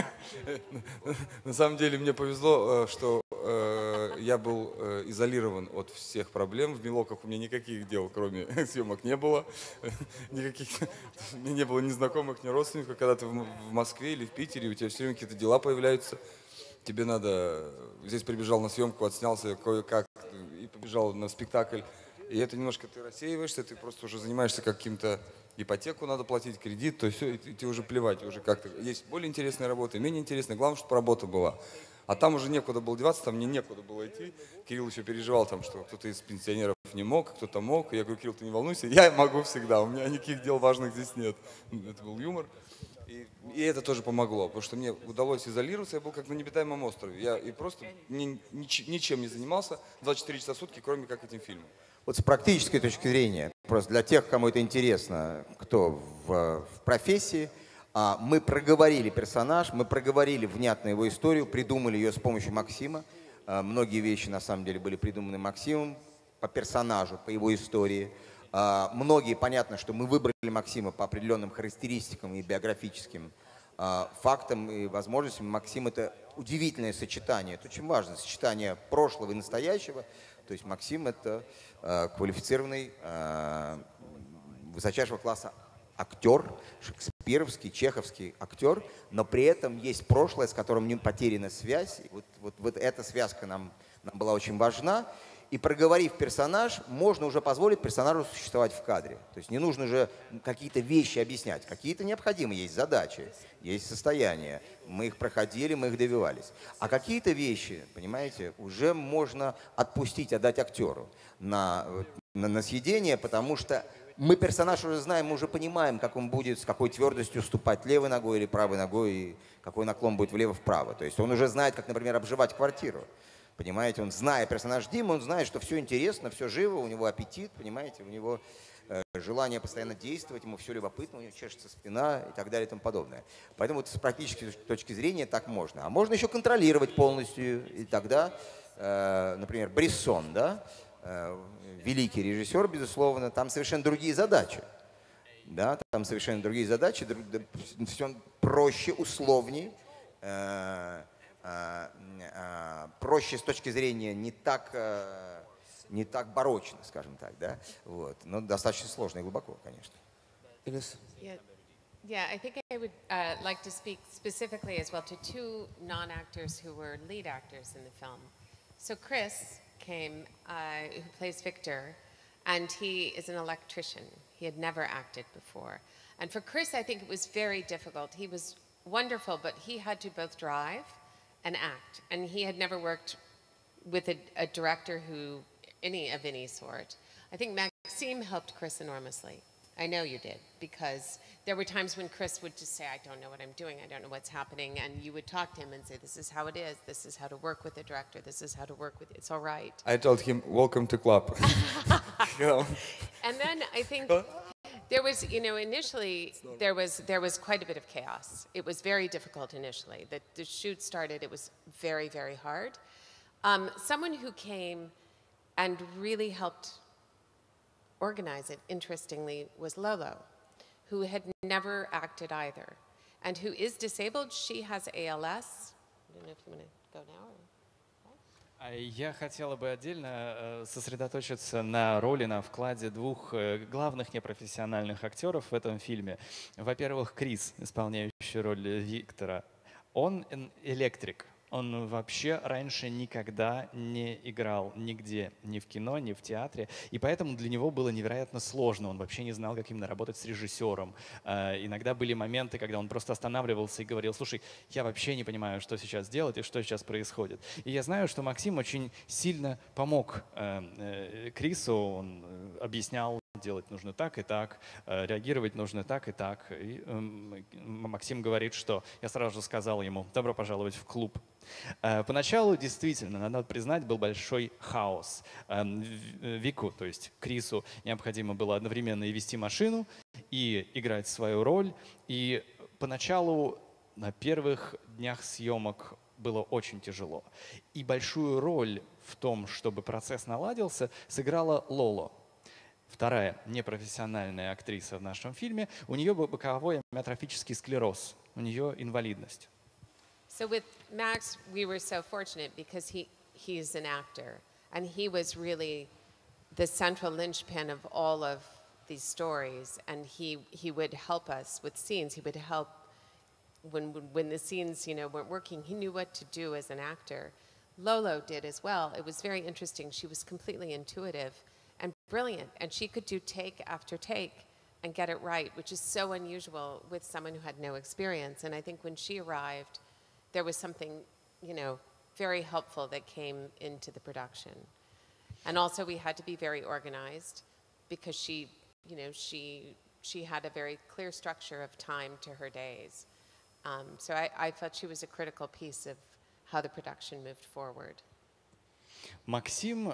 На самом деле мне повезло, что я был изолирован от всех проблем. В Милоках у меня никаких дел, кроме съемок, не было. Никаких, у меня не было ни знакомых, ни родственников. Когда ты в Москве или в Питере, у тебя все время какие-то дела появляются. Тебе надо… Здесь прибежал на съемку, отснялся кое-как и побежал на спектакль. И это немножко ты рассеиваешься, ты просто уже занимаешься каким-то… Ипотеку надо платить, кредит, то есть все, и тебе уже плевать, уже как-то. Есть более интересные работы, менее интересные. Главное, чтобы работа была. А там уже некуда было деваться, там мне некуда было идти. Кирилл еще переживал, там, что кто-то из пенсионеров не мог, кто-то мог. И я говорю, Кирилл, ты не волнуйся, я могу всегда, у меня никаких дел важных здесь нет. Это был юмор. И это тоже помогло, потому что мне удалось изолироваться, я был как на необитаемом острове. Я и просто ничем не занимался 24 часа в сутки, кроме как этим фильмом. Вот с практической точки зрения, просто для тех, кому это интересно, кто в профессии, мы проговорили персонаж, мы проговорили внятно его историю, придумали ее с помощью Максима. Многие вещи, на самом деле, были придуманы Максимом по персонажу, по его истории. Многие, понятно, что мы выбрали Максима по определенным характеристикам и биографическим фактам и возможностям. Максим – это удивительное сочетание, это очень важно, сочетание прошлого и настоящего. То есть Максим – это квалифицированный, высочайшего класса актер, шекспировский, чеховский актер, но при этом есть прошлое, с которым не потеряна связь. И вот эта связка нам была очень важна. И проговорив персонаж, можно уже позволить персонажу существовать в кадре. То есть не нужно уже какие-то вещи объяснять. Какие-то необходимые есть задачи, есть состояния. Мы их проходили, мы их добивались. А какие-то вещи, понимаете, уже можно отпустить, отдать актеру на съедение, потому что мы персонаж уже знаем, мы уже понимаем, как он будет, с какой твердостью ступать левой ногой или правой ногой, и какой наклон будет влево-вправо. То есть он уже знает, как, например, обживать квартиру. Понимаете, он, зная персонаж Димы, он знает, что все интересно, все живо, у него аппетит, понимаете, у него желание постоянно действовать, ему все любопытно, у него чешется спина и так далее и тому подобное. Поэтому вот с практической точки зрения так можно. А можно еще контролировать полностью, и тогда, например, Брессон, да, великий режиссер, безусловно, там совершенно другие задачи. Да, там совершенно другие задачи, все проще, условнее. Проще с точки зрения не так барочно, скажем так, да, вот, но достаточно сложно и глубоко, конечно. Yeah, I think I would like to speak specifically as well to 2 non-actors who were lead actors in the film. So Chris came, who plays Victor, and he is an electrician. He had never acted before. And for Chris, I think it was very difficult. He was wonderful, but he had to both drive and act. And he had never worked with a director of any sort. I think Maxime helped Chris enormously. I know you did, because there were times when Chris would just say, I don't know what I'm doing, I don't know what's happening, and you would talk to him and say, this is how it is, this is how to work with the director, this is how to work with, it's all right. I told him, welcome to club. You know? And then I think there was, initially there was quite a bit of chaos. It was very difficult initially. The shoot started, it was very, very hard. Someone who came and really helped organize it, interestingly, was Lolo, who had never acted either, and who is disabled. She has ALS. I don't know if you want to go now. Я хотела бы отдельно сосредоточиться на роли, на вкладе двух главных непрофессиональных актеров в этом фильме. Во-первых, Крис, исполняющий роль Виктора, он электрик. Он вообще раньше никогда не играл нигде, ни в кино, ни в театре. И поэтому для него было невероятно сложно. Он вообще не знал, как именно работать с режиссером. Иногда были моменты, когда он просто останавливался и говорил: слушай, я вообще не понимаю, что сейчас делать и что сейчас происходит. И я знаю, что Максим очень сильно помог Крису. Он объяснял, делать нужно так и так, реагировать нужно так и так. И Максим говорит, что я сразу же сказал ему: добро пожаловать в клуб. Поначалу действительно, надо признать, был большой хаос. Вику, то есть Крису, необходимо было одновременно и вести машину, и играть свою роль. И поначалу на первых днях съемок было очень тяжело. И большую роль в том, чтобы процесс наладился, сыграла Лоло. Вторая непрофессиональная актриса в нашем фильме. У нее боковой амиотрофический склероз, у нее инвалидность. So with Max, we were so fortunate because he's an actor, and he was really the central linchpin of all of these stories, and he would help us with scenes. He would help when the scenes weren't working. He knew what to do as an actor. Lolo did as well. It was very interesting. She was completely intuitive and brilliant, and she could do take after take and get it right, which is so unusual with someone who had no experience. And I think when she arrived, there was something, very helpful that came into the production. And also we had to be very organized because she had a very clear structure of time to her days. So I felt she was a critical piece of how the production moved forward. Максим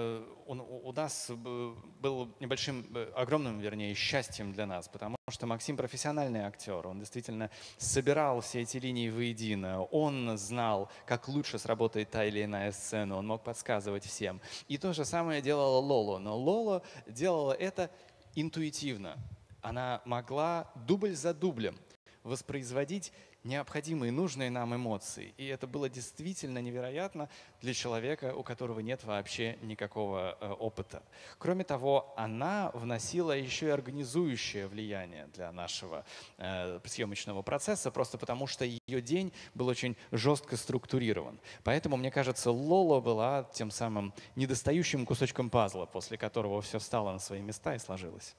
у нас был огромным, вернее, счастьем для нас, потому что Максим профессиональный актер, он действительно собирал все эти линии воедино, он знал, как лучше сработает та или иная сцена, он мог подсказывать всем. И то же самое делала Лоло, но Лоло делала это интуитивно. Она могла дубль за дублем воспроизводить необходимые, нужные нам эмоции. И это было действительно невероятно для человека, у которого нет вообще никакого опыта. Кроме того, она вносила еще и организующее влияние для нашего съемочного процесса, просто потому что ее день был очень жестко структурирован. Поэтому, мне кажется, Лоло была тем самым недостающим кусочком пазла, после которого все встало на свои места и сложилось.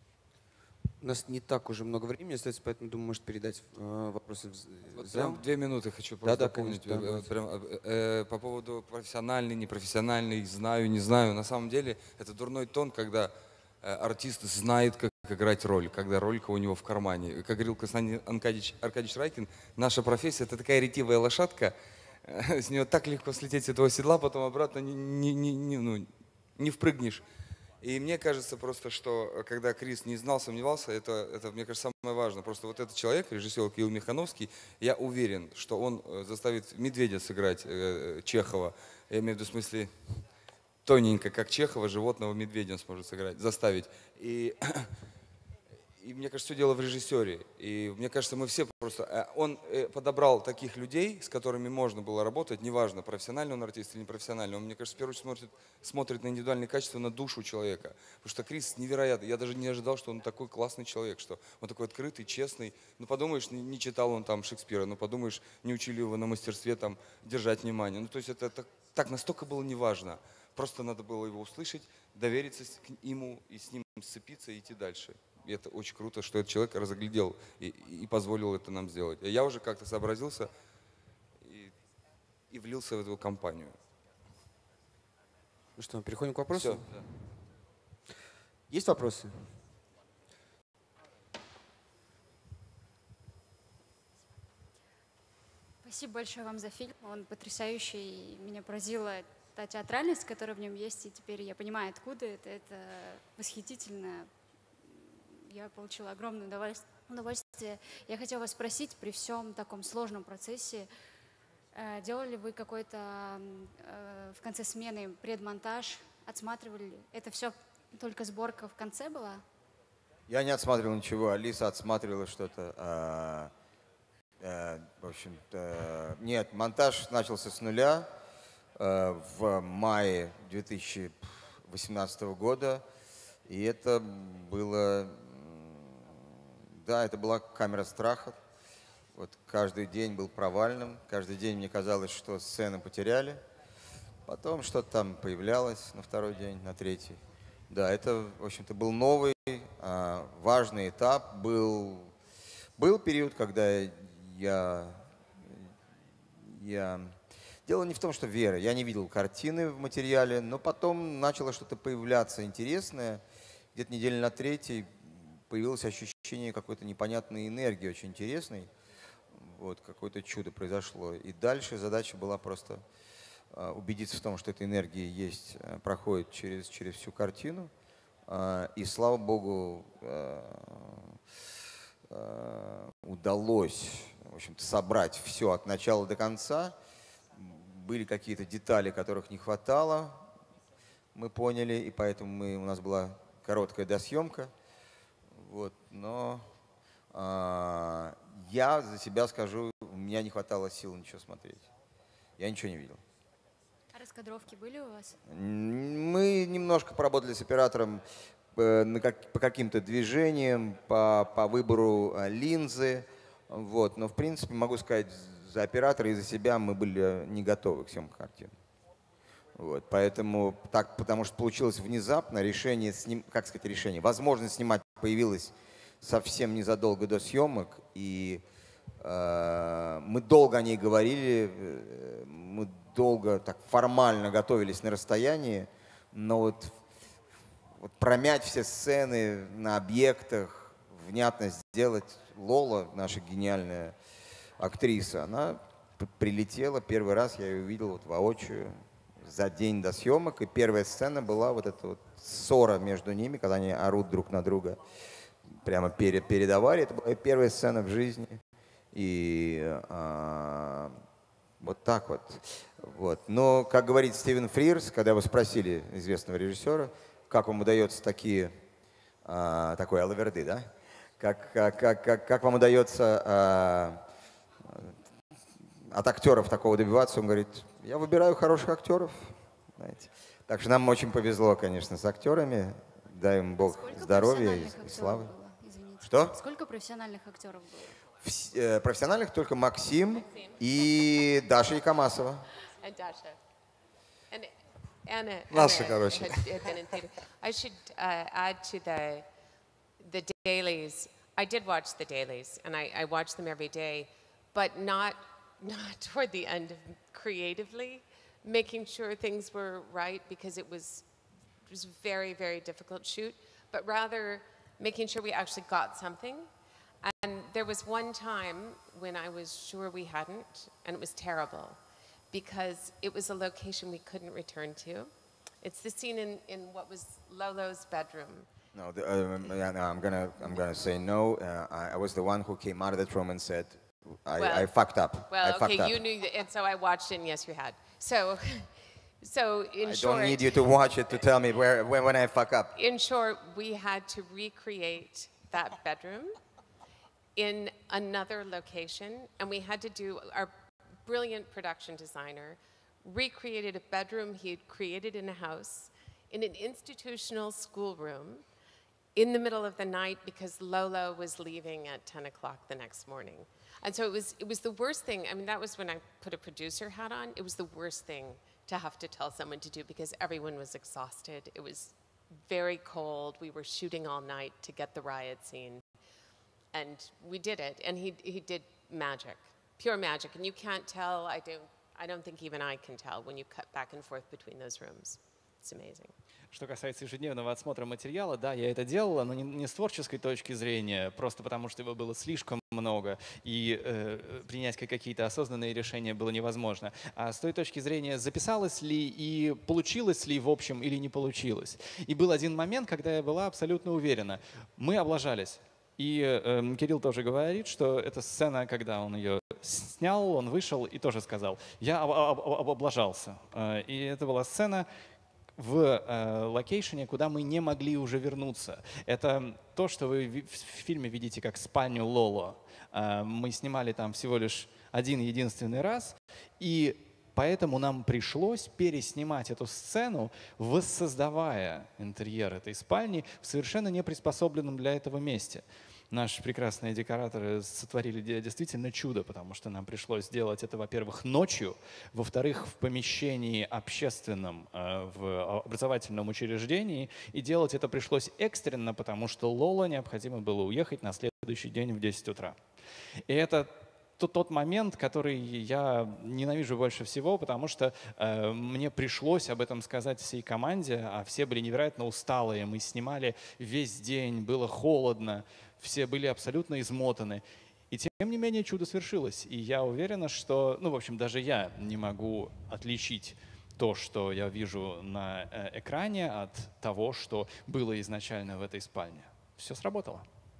У нас не так уже много времени остается, поэтому, думаю, может передать вопросы в зал. Прям 2 минуты хочу просто дополнить. Конечно, По поводу профессиональный, непрофессиональный, знаю, не знаю. На самом деле это дурной тон, когда артист знает, как играть роль, когда ролька у него в кармане. Как говорил Константин Аркадьевич Райкин, наша профессия — это такая ретивая лошадка, с нее так легко слететь с этого седла, потом обратно не впрыгнешь. И мне кажется просто, что когда Крис не знал, сомневался, это мне кажется, самое важное. Просто вот этот человек, режиссер Кирилл Михановский, я уверен, что он заставит Медведя сыграть Чехова. Я имею в виду в смысле тоненько, как Чехова, животного медведя он сможет сыграть, заставить. И мне кажется, все дело в режиссере. И мне кажется, мы все просто... Он подобрал таких людей, с которыми можно было работать, неважно, профессиональный он артист или непрофессиональный. Он, мне кажется, в первую очередь смотрит на индивидуальные качества, на душу человека. Потому что Крис невероятный. Я даже не ожидал, что он такой классный человек, что он такой открытый, честный. Ну, подумаешь, не читал он там Шекспира, ну, подумаешь, не учили его на мастерстве там держать внимание. Ну, то есть это так настолько было неважно. Просто надо было его услышать, довериться ему и с ним сцепиться и идти дальше. И это очень круто, что этот человек разглядел и позволил это нам сделать. Я уже как-то сообразился и влился в эту компанию. Ну что, переходим к вопросу? Все. Есть вопросы? Спасибо большое вам за фильм. Он потрясающий. Меня поразила та театральность, которая в нем есть, и теперь я понимаю, откуда это. Это восхитительно. Я получила огромное удовольствие. Я хотела вас спросить, при всем таком сложном процессе, делали вы какой-то в конце смены предмонтаж, отсматривали? Это все только сборка в конце была? Я не отсматривал ничего, Алиса отсматривала что-то. В общем-то, нет, монтаж начался с нуля в мае 2018 года. И это было, да, это была камера страха. Вот каждый день был провальным, каждый день мне казалось, что сцены потеряли. Потом что-то там появлялось на второй день, на третий. Да, это, в общем-то, был новый, важный этап. Был период, когда я... Дело не в том, что вера. Я не видел картины в материале, но потом начало что-то появляться интересное. Где-то недели на третьей появилось ощущение какой-то непонятной энергии, очень интересной. Вот, какое-то чудо произошло. И дальше задача была просто убедиться в том, что эта энергия есть, проходит через всю картину. И, слава Богу, удалось, в общем-то, собрать все от начала до конца. Были какие-то детали, которых не хватало, мы поняли, и поэтому у нас была короткая досъемка. Вот, но я за себя скажу, у меня не хватало сил ничего смотреть. Я ничего не видел. А раскадровки были у вас? Мы немножко поработали с оператором по каким-то движениям, по выбору линзы. Вот. Но, в принципе, могу сказать, за оператора и за себя мы были не готовы к съемке картины. Вот. Поэтому, потому что получилось внезапно, возможность снимать появилась совсем незадолго до съемок. И мы долго о ней говорили, мы долго так формально готовились на расстоянии, но вот промять все сцены на объектах, внятно сделать. Лола, наша гениальная актриса, она прилетела первый раз, я ее увидел вот воочию за день до съемок, и первая сцена была вот эта вот ссора между ними, когда они орут друг на друга прямо перед аварией. Это была первая сцена в жизни. И вот так вот. Но, как говорит Стивен Фрирс, когда его спросили, известного режиссера, как вам удается такой алаверды, да? Как вам удается от актеров такого добиваться? Он говорит, я выбираю хороших актеров. Знаете. Так что нам очень повезло, конечно, с актерами. Дай им Бог здоровья и славы. Что? Сколько профессиональных актеров было? Профессиональных только Максим и Даша Якомасова. Наша, короче. I should add to the dailies. I did watch the dailies, and I watch them every day, but not toward the end of creatively, making sure things were right, because it was a very, very difficult shoot, but rather making sure we actually got something. And there was one time when I was sure we hadn't, and it was terrible, because it was a location we couldn't return to. It's the scene in what was Lolo's bedroom. No, I'm gonna say no. I was the one who came out of that room and said, I fucked up. Well, okay, you knew, and so I watched it, and yes, you had. So in short, I don't need you to watch it to tell me when I fuck up. In short, we had to recreate that bedroom in another location, and we had to do, our brilliant production designer recreated a bedroom he had created in a house in an institutional schoolroom in the middle of the night, because Lolo was leaving at 10 o'clock the next morning. And so it was the worst thing. I mean, that was when I put a producer hat on. It was the worst thing to have to tell someone to do, because everyone was exhausted. It was very cold. We were shooting all night to get the riot scene. And we did it, and he did magic, pure magic. And you can't tell, I don't think even I can tell when you cut back and forth between those rooms. It's amazing. Что касается ежедневного отсмотра материала, да, я это делала, но не с творческой точки зрения, просто потому что его было слишком много, и принять какие-то осознанные решения было невозможно. А с той точки зрения, записалось ли и получилось ли в общем или не получилось. И был один момент, когда я была абсолютно уверена. Мы облажались. И Кирилл тоже говорит, что эта сцена, когда он ее снял, он вышел и тоже сказал, я облажался. И это была сцена в локейшене, куда мы не могли уже вернуться. Это то, что вы в фильме видите как спальню Лоло. Мы снимали там всего лишь один единственный раз, и поэтому нам пришлось переснимать эту сцену, воссоздавая интерьер этой спальни в совершенно неприспособленном для этого месте. Наши прекрасные декораторы сотворили действительно чудо, потому что нам пришлось сделать это, во-первых, ночью, во-вторых, в помещении общественном, в образовательном учреждении, и делать это пришлось экстренно, потому что Лоло необходимо было уехать на следующий день в 10 утра. И это тот момент, который я ненавижу больше всего, потому что мне пришлось об этом сказать всей команде, а все были невероятно усталые. Мы снимали весь день, было холодно, все были абсолютно измотаны. И тем не менее чудо свершилось. И я уверена, что, ну, в общем, даже я не могу отличить то, что я вижу на экране, от того, что было изначально в этой спальне. Все сработало.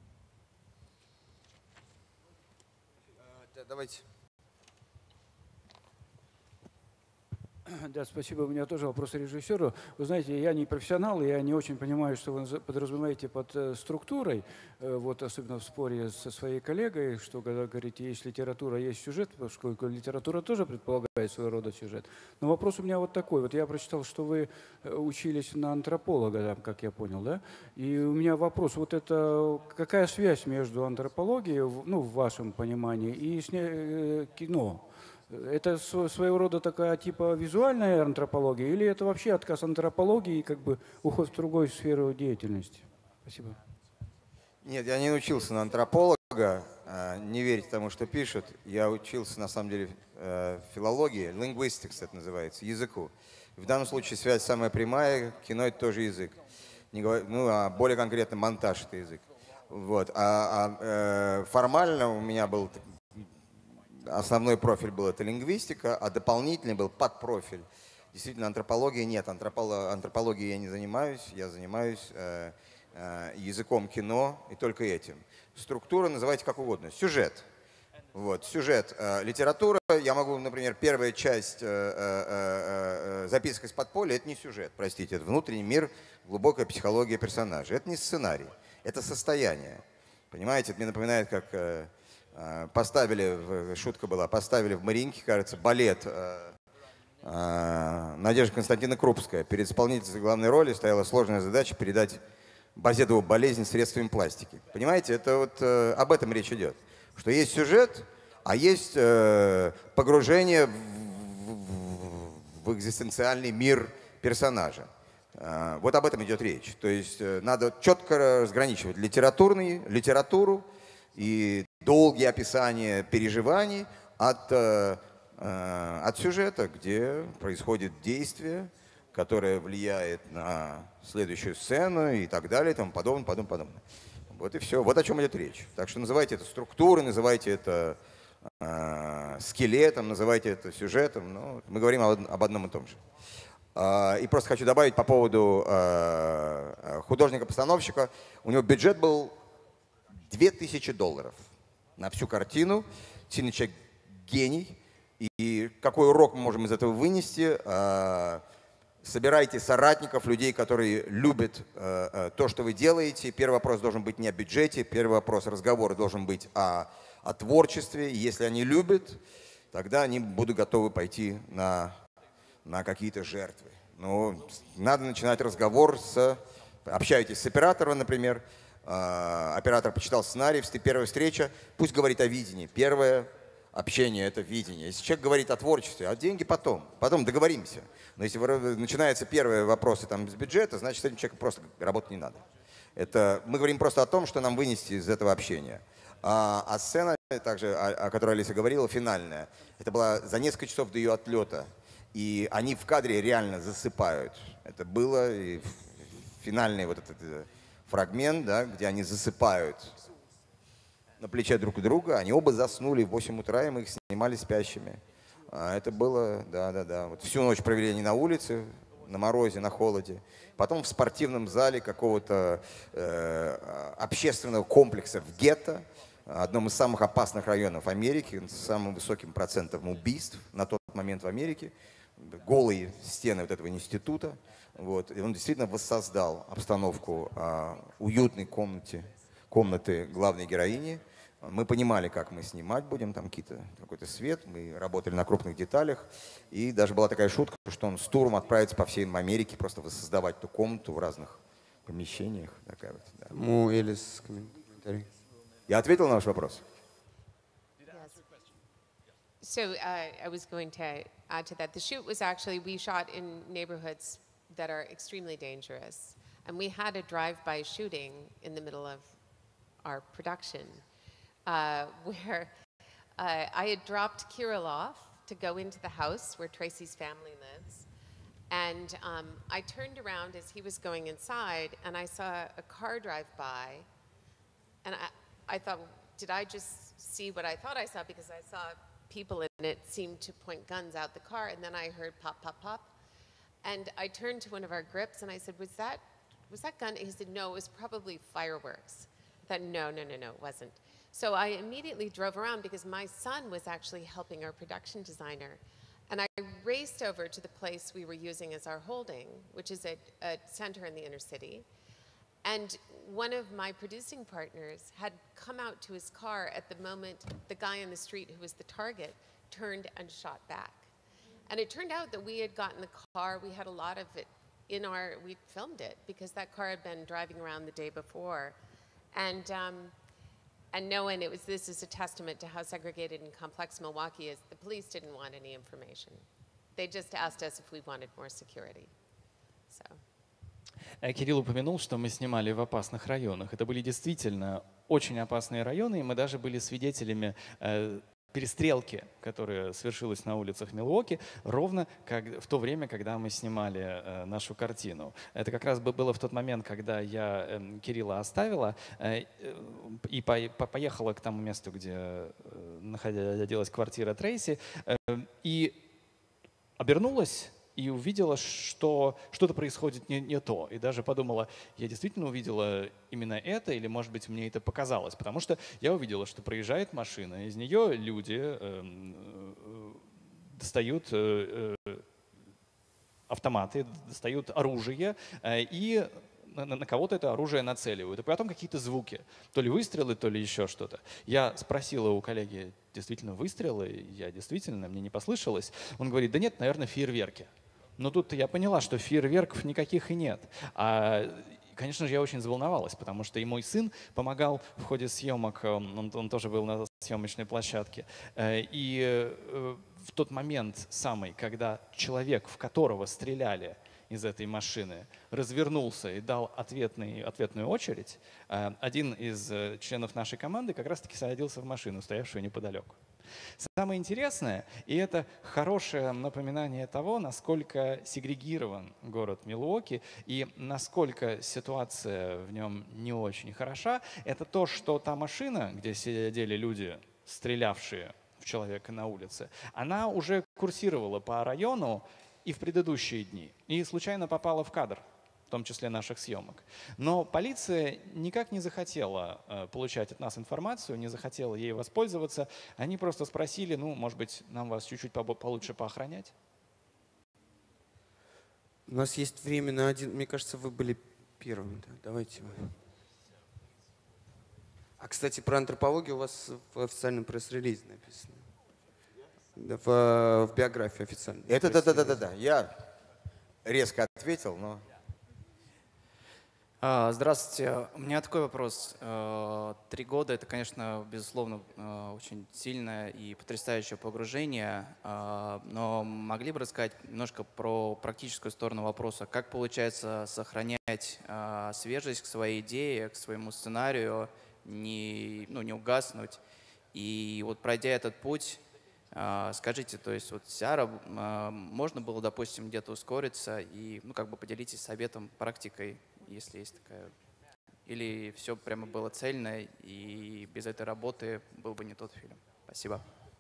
Давайте. Да, спасибо. У меня тоже вопрос режиссеру. Вы знаете, я не профессионал, я не очень понимаю, что вы подразумеваете под структурой, вот особенно в споре со своей коллегой, что когда говорите, есть литература, есть сюжет, поскольку литература тоже предполагает своего рода сюжет. Но вопрос у меня вот такой. Вот я прочитал, что вы учились на антрополога, как я понял, да? И у меня вопрос, вот это какая связь между антропологией, ну, в вашем понимании, и кино? Это своего рода такая типа визуальная антропология или это вообще отказ антропологии и как бы уход в другую сферу деятельности? Спасибо. Нет, я не учился на антрополога, не верьте тому, что пишут. Я учился на самом деле филологии, linguistics это называется, языку. В данном случае связь самая прямая, кино это тоже язык. Ну, а более конкретно монтаж это язык. Вот. Формально у меня был... Основной профиль был это лингвистика, а дополнительный был подпрофиль. Действительно, антропологии нет. Антропологией я не занимаюсь, я занимаюсь языком кино и только этим. Структура называйте как угодно. Сюжет. Вот, сюжет. Литература, я могу, например, первая часть записка из подполья, это не сюжет, простите, это внутренний мир, глубокая психология персонажа. Это не сценарий, это состояние. Понимаете, это мне напоминает, как... шутка была, поставили в Мариинке, кажется, балет Надежда Константина Крупская. Перед исполнительницей главной роли стояла сложная задача передать Базедову болезнь средствами пластики. Понимаете, это вот об этом речь идет. Что есть сюжет, а есть погружение в экзистенциальный мир персонажа. Вот об этом идет речь. То есть надо четко разграничивать литературу и долгие описания переживаний от сюжета, где происходит действие, которое влияет на следующую сцену и так далее, и тому подобное. Вот и все. Вот о чем идет речь. Так что называйте это структурой, называйте это скелетом, называйте это сюжетом. Но мы говорим об одном и том же. И просто хочу добавить по поводу художника-постановщика. У него бюджет был $2000 на всю картину. Сильный человек гений. И какой урок мы можем из этого вынести? Собирайте соратников, людей, которые любят то, что вы делаете. Первый вопрос должен быть не о бюджете. Первый вопрос разговора должен быть о творчестве. И если они любят, тогда они будут готовы пойти на какие-то жертвы. Но надо начинать разговор общаетесь с оператором, например. Оператор почитал сценарий, первая встреча, пусть говорит о видении. Первое общение – это видение. Если человек говорит о творчестве, а деньги потом договоримся. Но если начинаются первые вопросы там, с бюджета, значит, с этим человеком просто работать не надо. Мы говорим просто о том, что нам вынести из этого общения. А сцена, также, о которой Алиса говорила, финальная, это была за несколько часов до ее отлета. И они в кадре реально засыпают. Это было, и финальный вот этот фрагмент, да, где они засыпают на плече друг друга, они оба заснули в 8 утра, и мы их снимали спящими. Это было, да. Вот всю ночь провели они на улице, на морозе, на холоде. Потом в спортивном зале какого-то общественного комплекса в гетто, одном из самых опасных районов Америки, с самым высоким процентом убийств на тот момент в Америке. Голые стены вот этого института. Вот. И он действительно воссоздал обстановку уютной комнаты главной героини. Мы понимали, как мы снимать будем, там какой-то свет, мы работали на крупных деталях. И даже была такая шутка, что он с туром отправится по всей Америке, просто воссоздавать эту комнату в разных помещениях. Такая вот, да. Элис, комментарий. Я ответил на ваш вопрос? So I was going to add to that. The shoot was actually, we shot in neighborhoods that are extremely dangerous. And we had a drive-by shooting in the middle of our production where I had dropped Kirill off to go into the house where Tracy's family lives. And I turned around as he was going inside and I saw a car drive by. And I thought, did I just see what I thought I saw? Because I saw people in it seemed to point guns out the car, and then I heard pop, pop, pop. And I turned to one of our grips and I said, was that gun? He said, no, it was probably fireworks. I thought, no, it wasn't. So I immediately drove around because my son was actually helping our production designer. And I raced over to the place we were using as our holding, which is a center in the inner city. And one of my producing partners had come out to his car at the moment the guy on the street who was the target turned and shot back. And it turned out that we had gotten the car, we had a lot of it we filmed it because that car had been driving around the day before. And knowing this is a testament to how segregated and complex Milwaukee is, the police didn't want any information. They just asked us if we wanted more security. So. Кирилл упомянул, что мы снимали в опасных районах. Это были действительно очень опасные районы, и мы даже были свидетелями перестрелки, которая совершилась на улицах Милуоки, ровно в то время, когда мы снимали нашу картину. Это как раз было в тот момент, когда я Кирилла оставила и поехала к тому месту, где находилась квартира Трейси, и обернулась и увидела, что что-то происходит не то. И даже подумала, я действительно увидела именно это, или, может быть, мне это показалось. Потому что я увидела, что проезжает машина, из нее люди достают автоматы, достают оружие и на кого-то это оружие нацеливают. И потом какие-то звуки, то ли выстрелы, то ли еще что-то. Я спросила у коллеги, действительно выстрелы? Мне не послышалось. Он говорит, да нет, наверное, фейерверки. Но тут я поняла, что фейерверков никаких и нет. Конечно же, я очень заволновалась, потому что и мой сын помогал в ходе съемок, он тоже был на съемочной площадке. И в тот момент самый, когда человек, в которого стреляли из этой машины, развернулся и дал ответную очередь, один из членов нашей команды как раз-таки садился в машину, стоявшую неподалеку. Самое интересное, и это хорошее напоминание того, насколько сегрегирован город Милуоки и насколько ситуация в нем не очень хороша, это то, что та машина, где сидели люди, стрелявшие в человека на улице, она уже курсировала по району и в предыдущие дни, и случайно попала в кадр, в том числе наших съемок. Но полиция никак не захотела получать от нас информацию, не захотела ей воспользоваться. Они просто спросили, может быть, нам вас чуть-чуть получше поохранять? У нас есть время на один. Мне кажется, вы были первым. Да? Давайте вы. Кстати, про антропологию у вас в официальном пресс-релизе написано. В биографии официальной. Это да. Я резко ответил, но... Здравствуйте. У меня такой вопрос. 3 года — это, конечно, безусловно, очень сильное и потрясающее погружение, но могли бы рассказать немножко про практическую сторону вопроса. Как получается сохранять свежесть к своей идее, к своему сценарию, не угаснуть? И вот пройдя этот путь, скажите, то есть вот Сиара, можно было, допустим, где-то ускориться и поделитесь советом, практикой если есть такая? Или все прямо было цельно, и без этой работы был бы не тот фильм? Спасибо.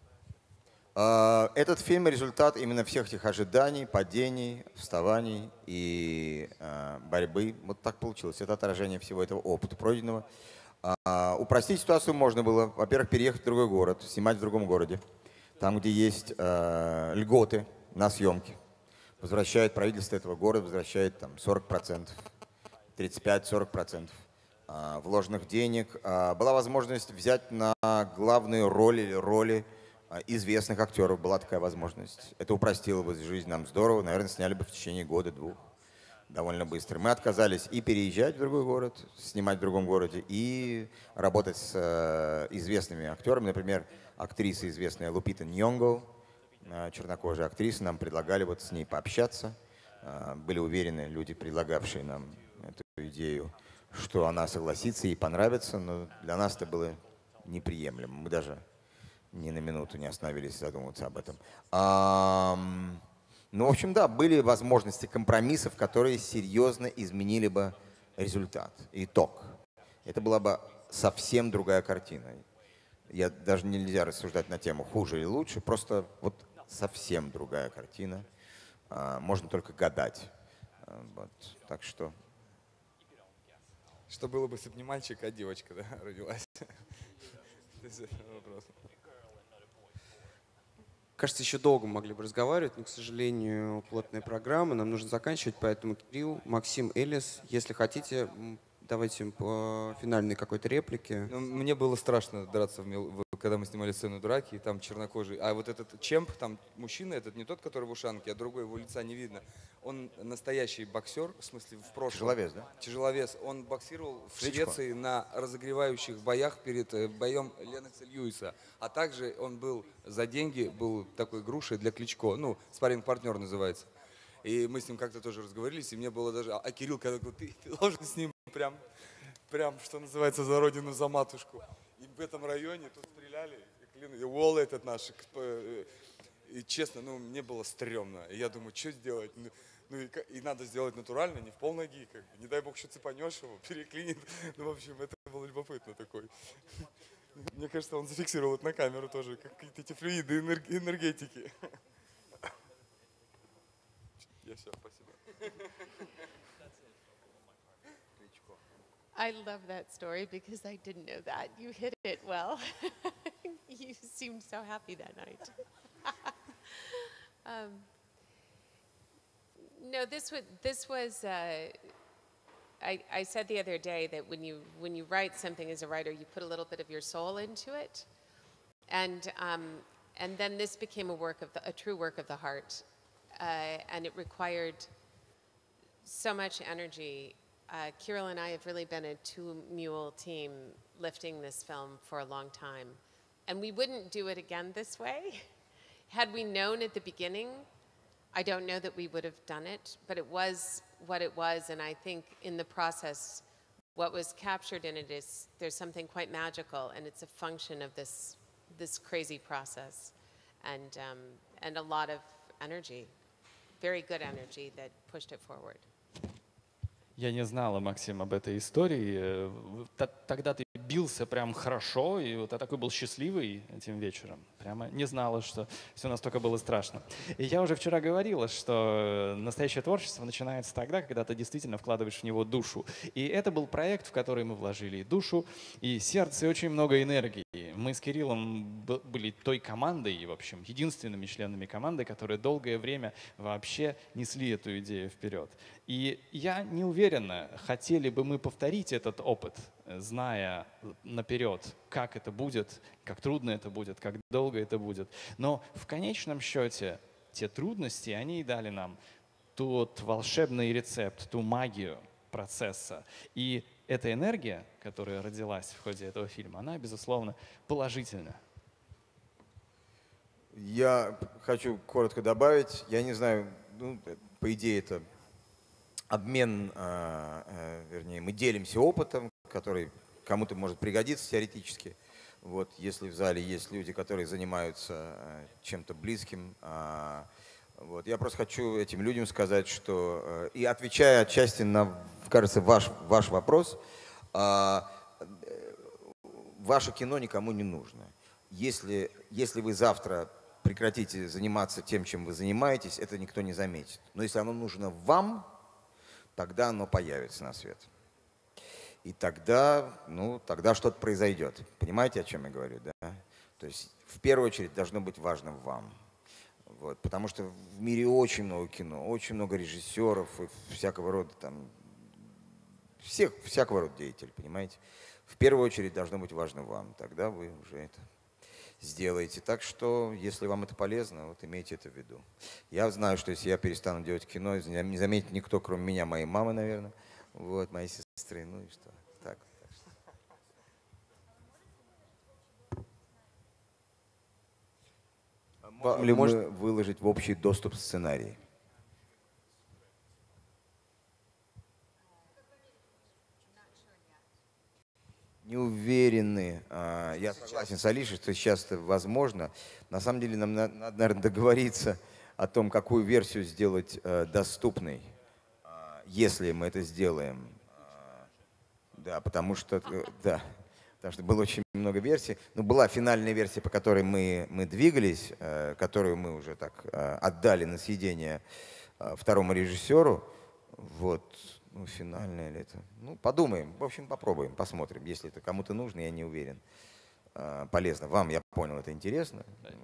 Этот фильм — результат именно всех этих ожиданий, падений, вставаний и борьбы. Вот так получилось. Это отражение всего этого опыта пройденного. Упростить ситуацию можно было, во-первых, переехать в другой город, снимать в другом городе, там, где есть льготы на съемки. Возвращает правительство этого города, возвращает там 40%, 35-40% вложенных денег. Была возможность взять на главные роли или роли известных актеров. Была такая возможность. Это упростило бы жизнь нам здорово. Наверное, сняли бы в течение года-двух. Довольно быстро. Мы отказались и переезжать в другой город, снимать в другом городе, и работать с известными актерами. Например, актриса известная Лупита Ньонго, чернокожая актриса. Нам предлагали вот с ней пообщаться. Были уверены люди, предлагавшие нам эту идею, что она согласится, ей понравится, но для нас это было неприемлемо. Мы даже ни на минуту не остановились задумываться об этом. Ну, в общем, да, были возможности компромиссов, которые серьезно изменили бы результат, итог. Это была бы совсем другая картина. Я даже нельзя рассуждать на тему хуже или лучше, просто вот совсем другая картина. Можно только гадать. Вот. Так что... Что было бы, если бы не мальчик, а девочка, да, родилась? Вопрос. Кажется, еще долго могли бы разговаривать, но, к сожалению, плотная программа, нам нужно заканчивать, поэтому Кирилл, Максим, Элис, если хотите, давайте по финальной какой-то реплике. Ну, мне было страшно драться, когда мы снимали сцену драки, и там чернокожий. А вот этот Чемп, там мужчина, этот не тот, который в ушанке, а другой, его лица не видно. Он настоящий боксер, в смысле в прошлом. Тяжеловес, да? Тяжеловес. Он боксировал в Кличко. Швеции на разогревающих боях перед боем Леннокса Льюиса. А также он был за деньги, был такой грушей для Кличко. Ну, спарринг-партнер называется. И мы с ним как-то тоже разговорились, и мне было даже... А Кирилл, когда говорит, ты должен с ним прям, что называется, за родину, за матушку. И в этом районе тут стреляли, и Уолл этот наш. И честно, ну, мне было стрёмно. И я думаю, что сделать? Ну и надо сделать натурально, не в полноги, как бы. Не дай бог, что цепанешь его, переклинит. Ну, в общем, это было любопытно такой. Мне кажется, он зафиксировал это на камеру тоже, как какие-то эти флюиды энергетики. Я все, спасибо. I love that story because I didn't know that. You hit it well. You seemed so happy that night. No, this was. I said the other day that when you write something as a writer, you put a little bit of your soul into it, and then this became a true work of the heart, and it required so much energy. Kirill and I have really been a two-mule team lifting this film for a long time. And we wouldn't do it again this way. Had we known at the beginning, I don't know that we would have done it, but it was what it was. And I think in the process, what was captured in it is there's something quite magical, and it's a function of this crazy process and a lot of energy, very good energy that pushed it forward. Я не знала, Максим, об этой истории. Тогда ты бился прям хорошо, и вот я такой был счастливый этим вечером. Прямо не знала, что все настолько было страшно. И я уже вчера говорила, что настоящее творчество начинается тогда, когда ты действительно вкладываешь в него душу. И это был проект, в который мы вложили и душу, и сердце, и очень много энергии. Мы с Кириллом были той командой, в общем, единственными членами команды, которые долгое время вообще несли эту идею вперед. И я не уверена, хотели бы мы повторить этот опыт, зная наперед, как это будет, как трудно это будет, как долго это будет. Но в конечном счете те трудности, они и дали нам тот волшебный рецепт, ту магию процесса. И эта энергия, которая родилась в ходе этого фильма, она, безусловно, положительна. Я хочу коротко добавить. Я не знаю, ну, по идее это обмен, вернее, мы делимся опытом, который кому-то может пригодиться теоретически. Вот, если в зале есть люди, которые занимаются чем-то близким Вот. Я просто хочу этим людям сказать, что, и отвечая отчасти на, кажется, ваш вопрос, ваше кино никому не нужно. Если вы завтра прекратите заниматься тем, чем вы занимаетесь, это никто не заметит. Но если оно нужно вам, тогда оно появится на свет. И тогда что-то произойдет. Понимаете, о чем я говорю, да? То есть в первую очередь должно быть важно вам. Вот, потому что в мире очень много кино, очень много режиссеров и всякого рода там, всякого рода деятелей, понимаете? В первую очередь должно быть важно вам. Тогда вы уже это сделаете. Так что, если вам это полезно, вот имейте это в виду. Я знаю, что если я перестану делать кино, не заметит никто, кроме меня, моей мамы, наверное, вот, моей сестры, ну и что. Так что. Можем ли мы выложить в общий доступ сценарий? Не уверены. Я согласен с Алишей, что сейчас это возможно. На самом деле нам надо, наверное, договориться о том, какую версию сделать доступной, если мы это сделаем. Да, потому что было очень много версий. Но была финальная версия, по которой мы двигались, которую мы уже так отдали на съедение второму режиссеру. Вот. Ну, финальная ли это? Ну, подумаем. В общем, попробуем, посмотрим. Если это кому-то нужно, я не уверен. Полезно. Вам, я понял, это интересно.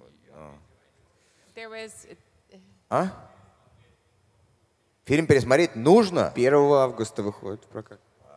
Фильм пересмотреть нужно? 1 августа выходит в прокат.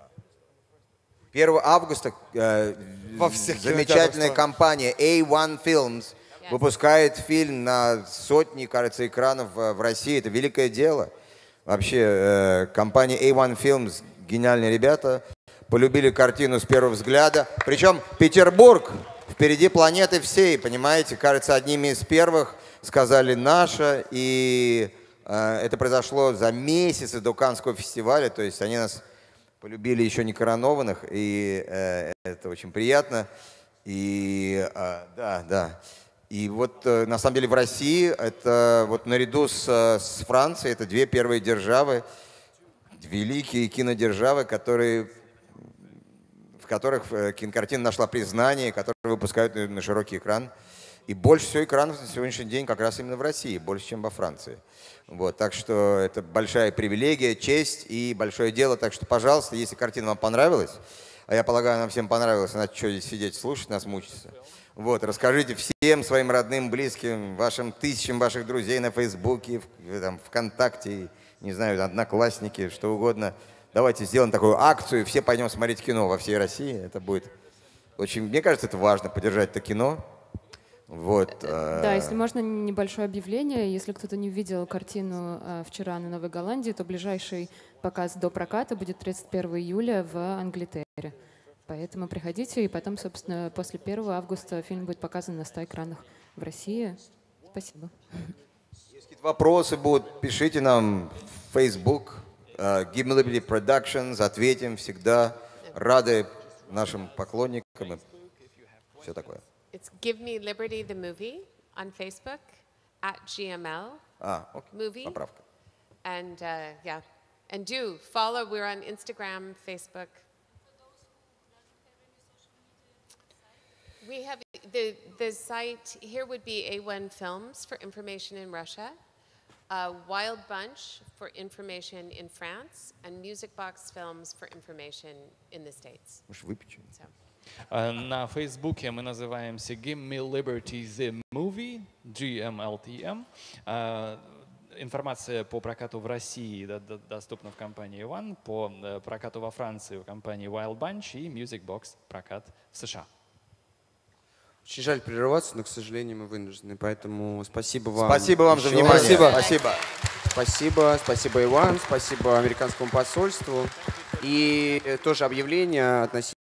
1 августа замечательная компания A1 Films выпускает фильм на сотни, кажется, экранов в России. Это великое дело. Вообще, компания A1 Films, гениальные ребята, полюбили картину с первого взгляда. Причем Петербург впереди планеты всей, понимаете? Кажется, одними из первых сказали «наша». И это произошло за месяцы до Каннского фестиваля. То есть они нас полюбили еще не коронованных. И это очень приятно. И да. И вот на самом деле в России это вот наряду с Францией это две первые державы, великие кинодержавы, в которых кинокартина нашла признание, которые выпускают на широкий экран. И больше всего экранов на сегодняшний день как раз именно в России, больше, чем во Франции. Вот, так что это большая привилегия, честь и большое дело. Так что, пожалуйста, если картина вам понравилась, а я полагаю, нам всем понравилось, иначе что здесь сидеть, слушать нас, мучиться. Вот, расскажите всем своим родным, близким, вашим тысячам ваших друзей на Фейсбуке, ВКонтакте, не знаю, Одноклассники, что угодно. Давайте сделаем такую акцию, и все пойдем смотреть кино во всей России. Это будет очень, мне кажется, это важно, поддержать это кино. Вот. Да, если можно, небольшое объявление. Если кто-то не видел картину вчера на Новой Голландии, то ближайший показ до проката будет 31 июля в Англитере. Поэтому приходите, и потом, собственно, после 1 августа фильм будет показан на 100 экранах в России. Спасибо. Если какие-то вопросы будут, пишите нам в Facebook, Give Me Liberty Productions, ответим всегда. Рады нашим поклонникам и все такое. It's Give Me Liberty the Movie on Facebook @GML Movie. Поправка. And and do follow. We're on Instagram, Facebook. We have the site here would be A1 Films for information in Russia, Wild Bunch for information in France, and Music Box Films for information in the States. На Фейсбуке мы называемся Give Me Liberty the Movie, GMLTM. Информация по прокату в России доступна в компании A1, по прокату во Франции в компании Wild Bunch и Music Box прокат в США. Очень жаль прерываться, но, к сожалению, мы вынуждены. Поэтому спасибо вам. Спасибо вам за внимание. Спасибо A1, спасибо американскому посольству. И тоже объявление относительно